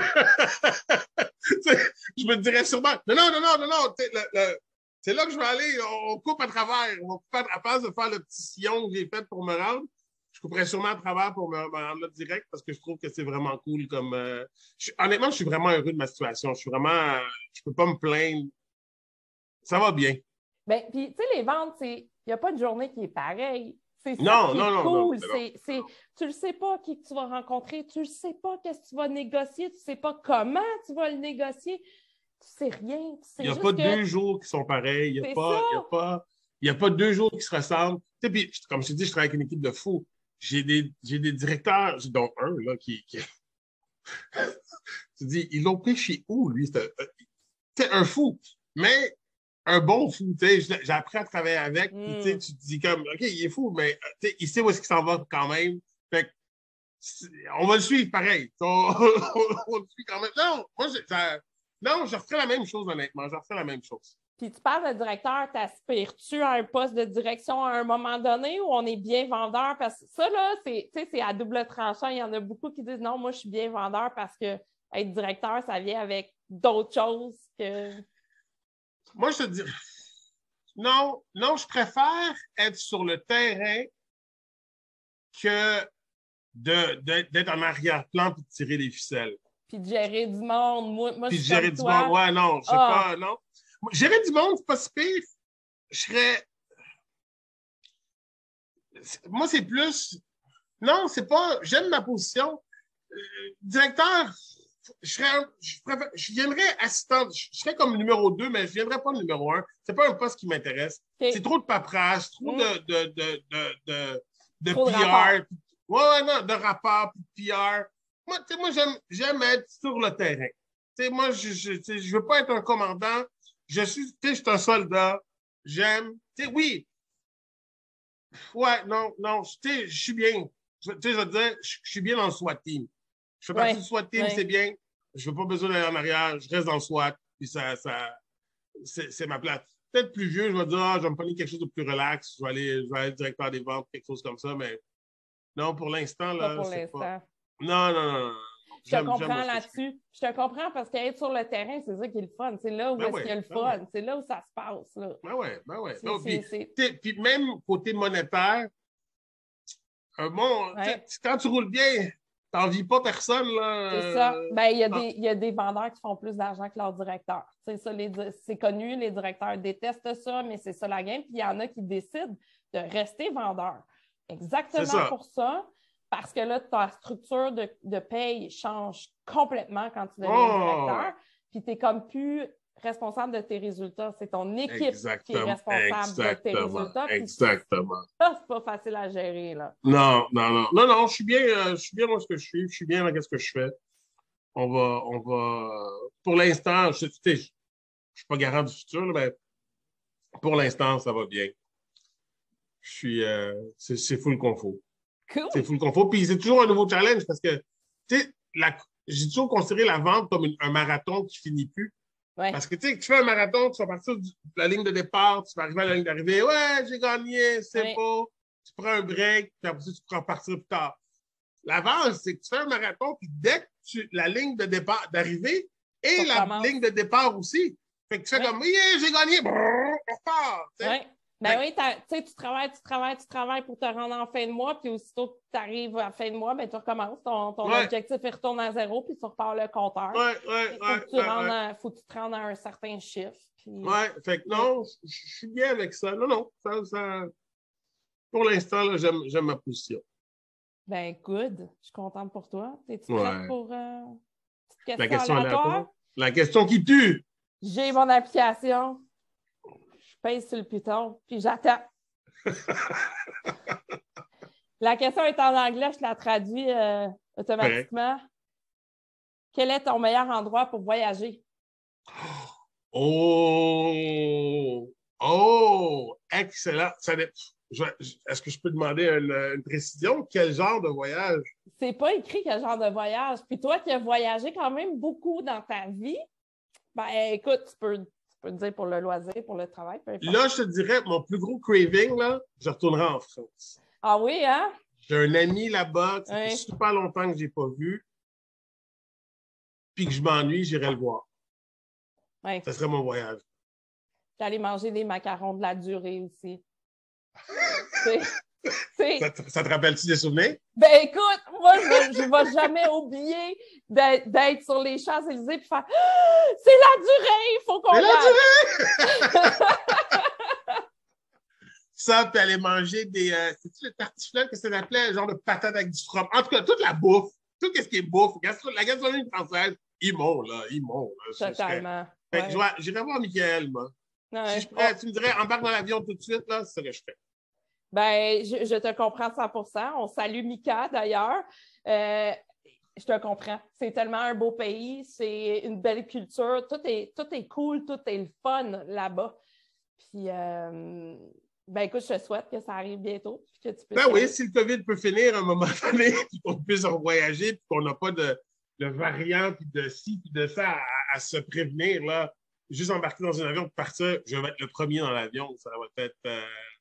S3: Je me dirais sûrement, non, non, non, non, non, non, le, le, c'est là que je vais aller. On, on coupe à travers. On coupe à, à place de faire le petit sillon que j'ai fait pour me rendre. Je couperais sûrement à travers pour me, me rendre là direct parce que je trouve que c'est vraiment cool. Comme, euh, je, honnêtement, je suis vraiment heureux de ma situation. Je suis vraiment. Euh, je peux pas me plaindre. Ça va bien.
S1: Bien, puis, tu sais, les ventes, il n'y a pas de journée qui est pareille. C'est ça
S3: non,
S1: qui
S3: non,
S1: est
S3: non,
S1: cool.
S3: non,
S1: c'est, c'est, tu ne sais pas qui tu vas rencontrer. Tu ne sais pas qu'est-ce que tu vas négocier. Tu ne sais pas comment tu vas le négocier. Tu ne sais rien.
S3: Il n'y a pas
S1: que...
S3: deux jours qui sont pareils. Il n'y a, a pas. Il n'y a pas deux jours qui se ressemblent. Tu sais, puis, comme je te dis, je travaille avec une équipe de fous. J'ai des, j'ai des directeurs, j'ai donc un, là, qui... qui... tu dis, ils l'ont pris chez où, lui? C'est un, un fou, mais un bon fou, tu sais. J'ai appris à travailler avec, mm. puis tu sais, tu te dis comme, OK, il est fou, mais tu sais, il sait où est-ce qu'il s'en va quand même. Fait que, on va le suivre pareil. On, on, on le suit quand même. Non, moi, ça, non, je referais la même chose, honnêtement. Je referais la même chose.
S1: Puis tu parles de directeur, t'aspires-tu à un poste de direction à un moment donné ou on est bien vendeur? Parce que ça, là, c'est, c'est à double tranchant. Il y en a beaucoup qui disent non, moi, je suis bien vendeur parce que être directeur, ça vient avec d'autres choses que.
S3: Moi, je te dis non, non, je préfère être sur le terrain que de, de, d'être en arrière-plan et de tirer les ficelles.
S1: Puis de gérer du monde. Moi, moi
S3: puis
S1: je
S3: de
S1: suis
S3: gérer
S1: comme
S3: du
S1: toi.
S3: monde. Ouais, non, je sais ah. pas, non. Gérer du monde, c'est pas si pire. Je serais. Moi, c'est plus. Non, c'est pas. J'aime ma position. Euh, directeur, je serais. Je, préfère... je viendrais assistant. Je serais comme numéro deux, mais je viendrais pas numéro un. C'est pas un poste qui m'intéresse. Okay. C'est trop de paperasse, trop mm. de, de, de, de, de, de P R. De ouais, ouais, non, de rapport, P R. Moi, moi j'aime, j'aime être sur le terrain. T'sais, moi, je je, je veux pas être un commandant. Je suis, tu sais, je suis un soldat. J'aime. Tu sais, oui. Ouais, non, non, tu sais, je suis bien. Tu sais, je veux dire, je, je suis bien dans le SWAT team. Je fais partie ouais, du SWAT team, ouais. c'est bien. Je veux pas besoin d'aller en arrière. Je reste dans le SWAT. Puis ça, ça, c'est, c'est ma place. Peut-être plus vieux, je vais dire, ah, je vais me prendre quelque chose de plus relax. Je vais aller, je vais aller être directeur des ventes, quelque chose comme ça. Mais non, pour l'instant, là,
S1: pas pour
S3: c'est
S1: l'instant.
S3: pas. Non, non, non. non.
S1: Je te
S3: J'aime-
S1: comprends
S3: j'aime ce que je fais.
S1: là-dessus. Je te comprends parce qu'être sur le terrain, c'est ça qui est le fun. C'est là où
S3: Ben
S1: est-ce
S3: ouais,
S1: qu'il y a le
S3: ben
S1: fun.
S3: ouais.
S1: C'est là où ça se passe. Là.
S3: Ben ouais, ben ouais.
S1: C'est-
S3: Non,
S1: c'est-
S3: puis,
S1: c'est-
S3: t'sais, puis même côté monétaire, euh, bon,
S1: Ouais.
S3: t'sais, quand tu roules bien, t'envies pas personne, là.
S1: C'est ça.
S3: euh,
S1: Ben, il y, a
S3: ah.
S1: des- il y a des vendeurs qui font plus d'argent que leurs directeurs. C'est ça, les di- c'est connu, les directeurs détestent ça, mais c'est ça la game. Puis il y en a qui décident de rester vendeurs.
S3: C'est
S1: Exactement
S3: ça.
S1: pour ça, parce que là, ta structure de, de paye change complètement quand tu deviens
S3: Oh!
S1: directeur. Puis tu n'es comme plus responsable de tes résultats. C'est ton équipe qui est
S3: Exactement,
S1: responsable de tes
S3: exactement,
S1: résultats. Puis
S3: exactement.
S1: ça, c'est pas facile à gérer, là.
S3: Non, non, non. Non, non, je suis bien, euh, je suis bien dans ce que je suis. Je suis bien dans ce que je fais. On va, on va. Pour l'instant, je ne suis pas garant du futur, là, mais pour l'instant, ça va bien. Je suis. euh, c'est c'est full confort.
S1: Cool.
S3: C'est full confort. Puis c'est toujours un nouveau challenge parce que, tu sais, la- j'ai toujours considéré la vente comme une- un marathon qui finit plus.
S1: Ouais.
S3: Parce que, tu sais, tu fais un marathon, tu vas partir du- de la ligne de départ, tu vas arriver à la ligne d'arrivée. Ouais, j'ai gagné, c'est
S1: Oui.
S3: beau. Tu prends un break, puis après ça, tu pourras partir plus tard. La vente, c'est que tu fais un marathon, puis dès que tu, la ligne de départ d'arrivée et
S1: Ça
S3: la
S1: commence.
S3: ligne de départ aussi. Fait que tu fais
S1: Ouais.
S3: comme, yeah, j'ai gagné, brrr, on repart. tu sais.
S1: Ouais. Ben
S3: Ouais.
S1: oui, t'as- tu sais, tu travailles, tu travailles, tu travailles pour te rendre en fin de mois, puis aussitôt que tu arrives à la fin de mois, ben, tu recommences. Ton, ton
S3: Ouais.
S1: objectif, il retourne à zéro, puis tu repars le compteur.
S3: Ouais, ouais,
S1: Il
S3: ouais.
S1: faut, que tu
S3: ouais,
S1: rendes
S3: ouais.
S1: à- faut que tu te rendes à un certain chiffre. Puis...
S3: Ouais, fait que non, je je suis bien avec ça. Non, non, ça, ça... pour l'instant, là, j'aime j'aime ma position.
S1: Ben, good. Je suis contente pour toi. Es-tu
S3: Ouais.
S1: prête pour euh, petite question,
S3: La question
S1: aléatoire?
S3: aléatoire. La question qui tue.
S1: J'ai mon application. Je pèse sur le piton, puis j'attends. La question est en anglais, je la traduis euh, automatiquement. Quel est ton meilleur endroit pour voyager?
S3: Oh! Oh! Excellent. Ça dé- je- je- Est-ce que je peux demander une, une précision? Quel genre de voyage?
S1: C'est pas écrit quel genre de voyage. Puis toi qui as voyagé quand même beaucoup dans ta vie, ben écoute, tu peux, tu peux te dire pour le loisir, pour le travail, peu importe.
S3: Là, je te dirais, mon plus gros craving, là, je retournerai en France.
S1: Ah oui, hein?
S3: J'ai un ami là-bas, ça fait
S1: Ouais.
S3: super longtemps que je n'ai pas vu. Puis que je m'ennuie, j'irai le voir.
S1: Ouais.
S3: Ça serait mon voyage.
S1: D'aller manger des macarons de la durée aussi. C'est- c'est-
S3: Ça te, ça te rappelle-tu des souvenirs?
S1: Ben écoute, moi, je ne vais jamais oublier d'être d'être sur les Champs-Élysées et faire ah, c'est la durée, il faut qu'on
S3: C'est
S1: y
S3: la
S1: aille.
S3: Ça, puis aller manger des. Euh, c'est-tu le tartiflette que ça s'appelait? Genre de patates avec du fromage. En tout cas, toute la bouffe. Tout ce qui est bouffe. Gastro- la gastronomie française, ils m'ont, là. Ils m'ont. là. Je- je serais-
S1: Totalement.
S3: Fait que
S1: Ouais.
S3: je vais- j'irai voir Michael, moi.
S1: Ouais.
S3: Si je pourrais, tu me dirais, embarque dans l'avion tout de suite, là, c'est ce que je fais.
S1: Ben, je, je te comprends cent pour cent. On salue Mika, d'ailleurs. Euh, je te comprends. C'est tellement un beau pays. C'est une belle culture. Tout est, tout est cool. Tout est le fun là-bas. Puis, euh, ben écoute, je te souhaite que ça arrive bientôt. Puis que tu puisses
S3: Ben oui,
S1: aller.
S3: si le COVID peut finir à un moment donné, puis qu'on puisse en voyager, puis qu'on n'a pas de, de variant, puis de ci, puis de ça à, à se prévenir, là, juste embarquer dans un avion pour partir, je vais être le premier dans l'avion. Ça va être. euh,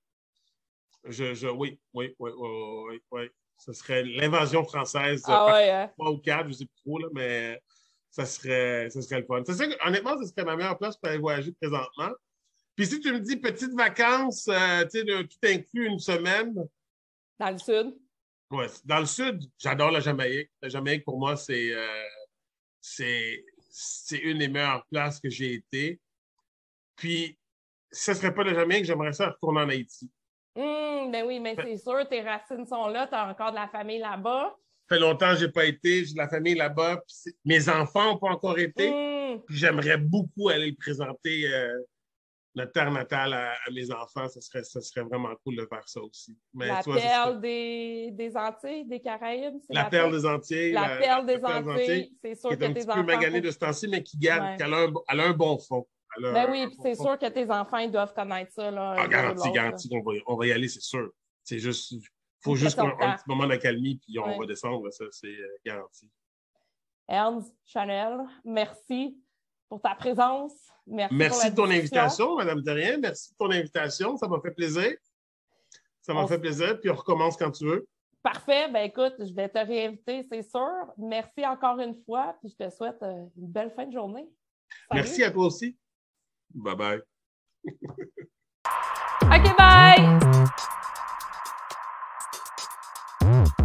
S3: je, je, oui, oui, oui, oui, oui, oui. Ce serait l'invasion française.
S1: Ah
S3: par
S1: ouais, hein?
S3: trois ou quatre, je ne sais plus trop, là, mais ça serait, ça serait le fun. C'est ça que, honnêtement, ce serait ma meilleure place pour aller voyager présentement. Puis si tu me dis petites vacances, euh, tu sais, de- tout inclus une semaine,
S1: Dans le sud.
S3: ouais, dans le sud, j'adore la Jamaïque. La Jamaïque, pour moi, c'est euh, c'est c'est une des meilleures places que j'ai été. Puis, si ce ne serait pas la Jamaïque, j'aimerais ça retourner en Haïti.
S1: Hum, ben oui, mais c'est sûr, tes racines sont là, tu as encore de la famille là-bas.
S3: Ça fait longtemps que je n'ai pas été, j'ai de la famille là-bas. Puis c'est- mes enfants n'ont pas encore été.
S1: Hum,
S3: Puis j'aimerais beaucoup aller le présenter, euh, notre terre natale à, à mes enfants. Ça serait, ça serait vraiment cool de faire ça aussi. Mais,
S1: la
S3: tu vois, ça
S1: perle
S3: serait-
S1: des, des Antilles, des Caraïbes. c'est
S3: la perle des Antilles.
S1: La perle des
S3: perle
S1: Antilles, c'est sûr
S3: qui
S1: que
S3: est un
S1: tes
S3: petit peu
S1: enfants...
S3: maganée
S1: faut-
S3: de ce temps-ci, mais qui garde,
S1: Ouais.
S3: qu'elle a un, elle a un bon fond. Elle a
S1: Ben
S3: un-
S1: oui,
S3: un
S1: puis
S3: bon
S1: c'est
S3: fond.
S1: sûr que tes enfants, ils doivent connaître ça. Là,
S3: Ah,
S1: un jour ou
S3: garanti,
S1: l'autre,
S3: garanti qu'on va, on va y aller, c'est sûr. C'est juste, il faut
S1: Une
S3: juste
S1: question
S3: un,
S1: de
S3: un
S1: temps.
S3: petit moment d'accalmie, puis on
S1: Ouais.
S3: va descendre, là, ça, c'est euh, garanti.
S1: là. Ernst, Chanel, merci pour ta présence. Merci,
S3: Merci
S1: pour la
S3: de ton
S1: discussion.
S3: invitation, Madame Terrien. Merci de ton invitation. Ça m'a fait plaisir. Ça m'a
S1: On
S3: fait
S1: s-
S3: plaisir. Puis on recommence quand tu veux.
S1: Parfait. Ben écoute, je vais te réinviter, c'est sûr. Merci encore une fois, puis je te souhaite une belle fin de journée. Salut.
S3: Merci à toi aussi. Bye-bye.
S1: OK, bye!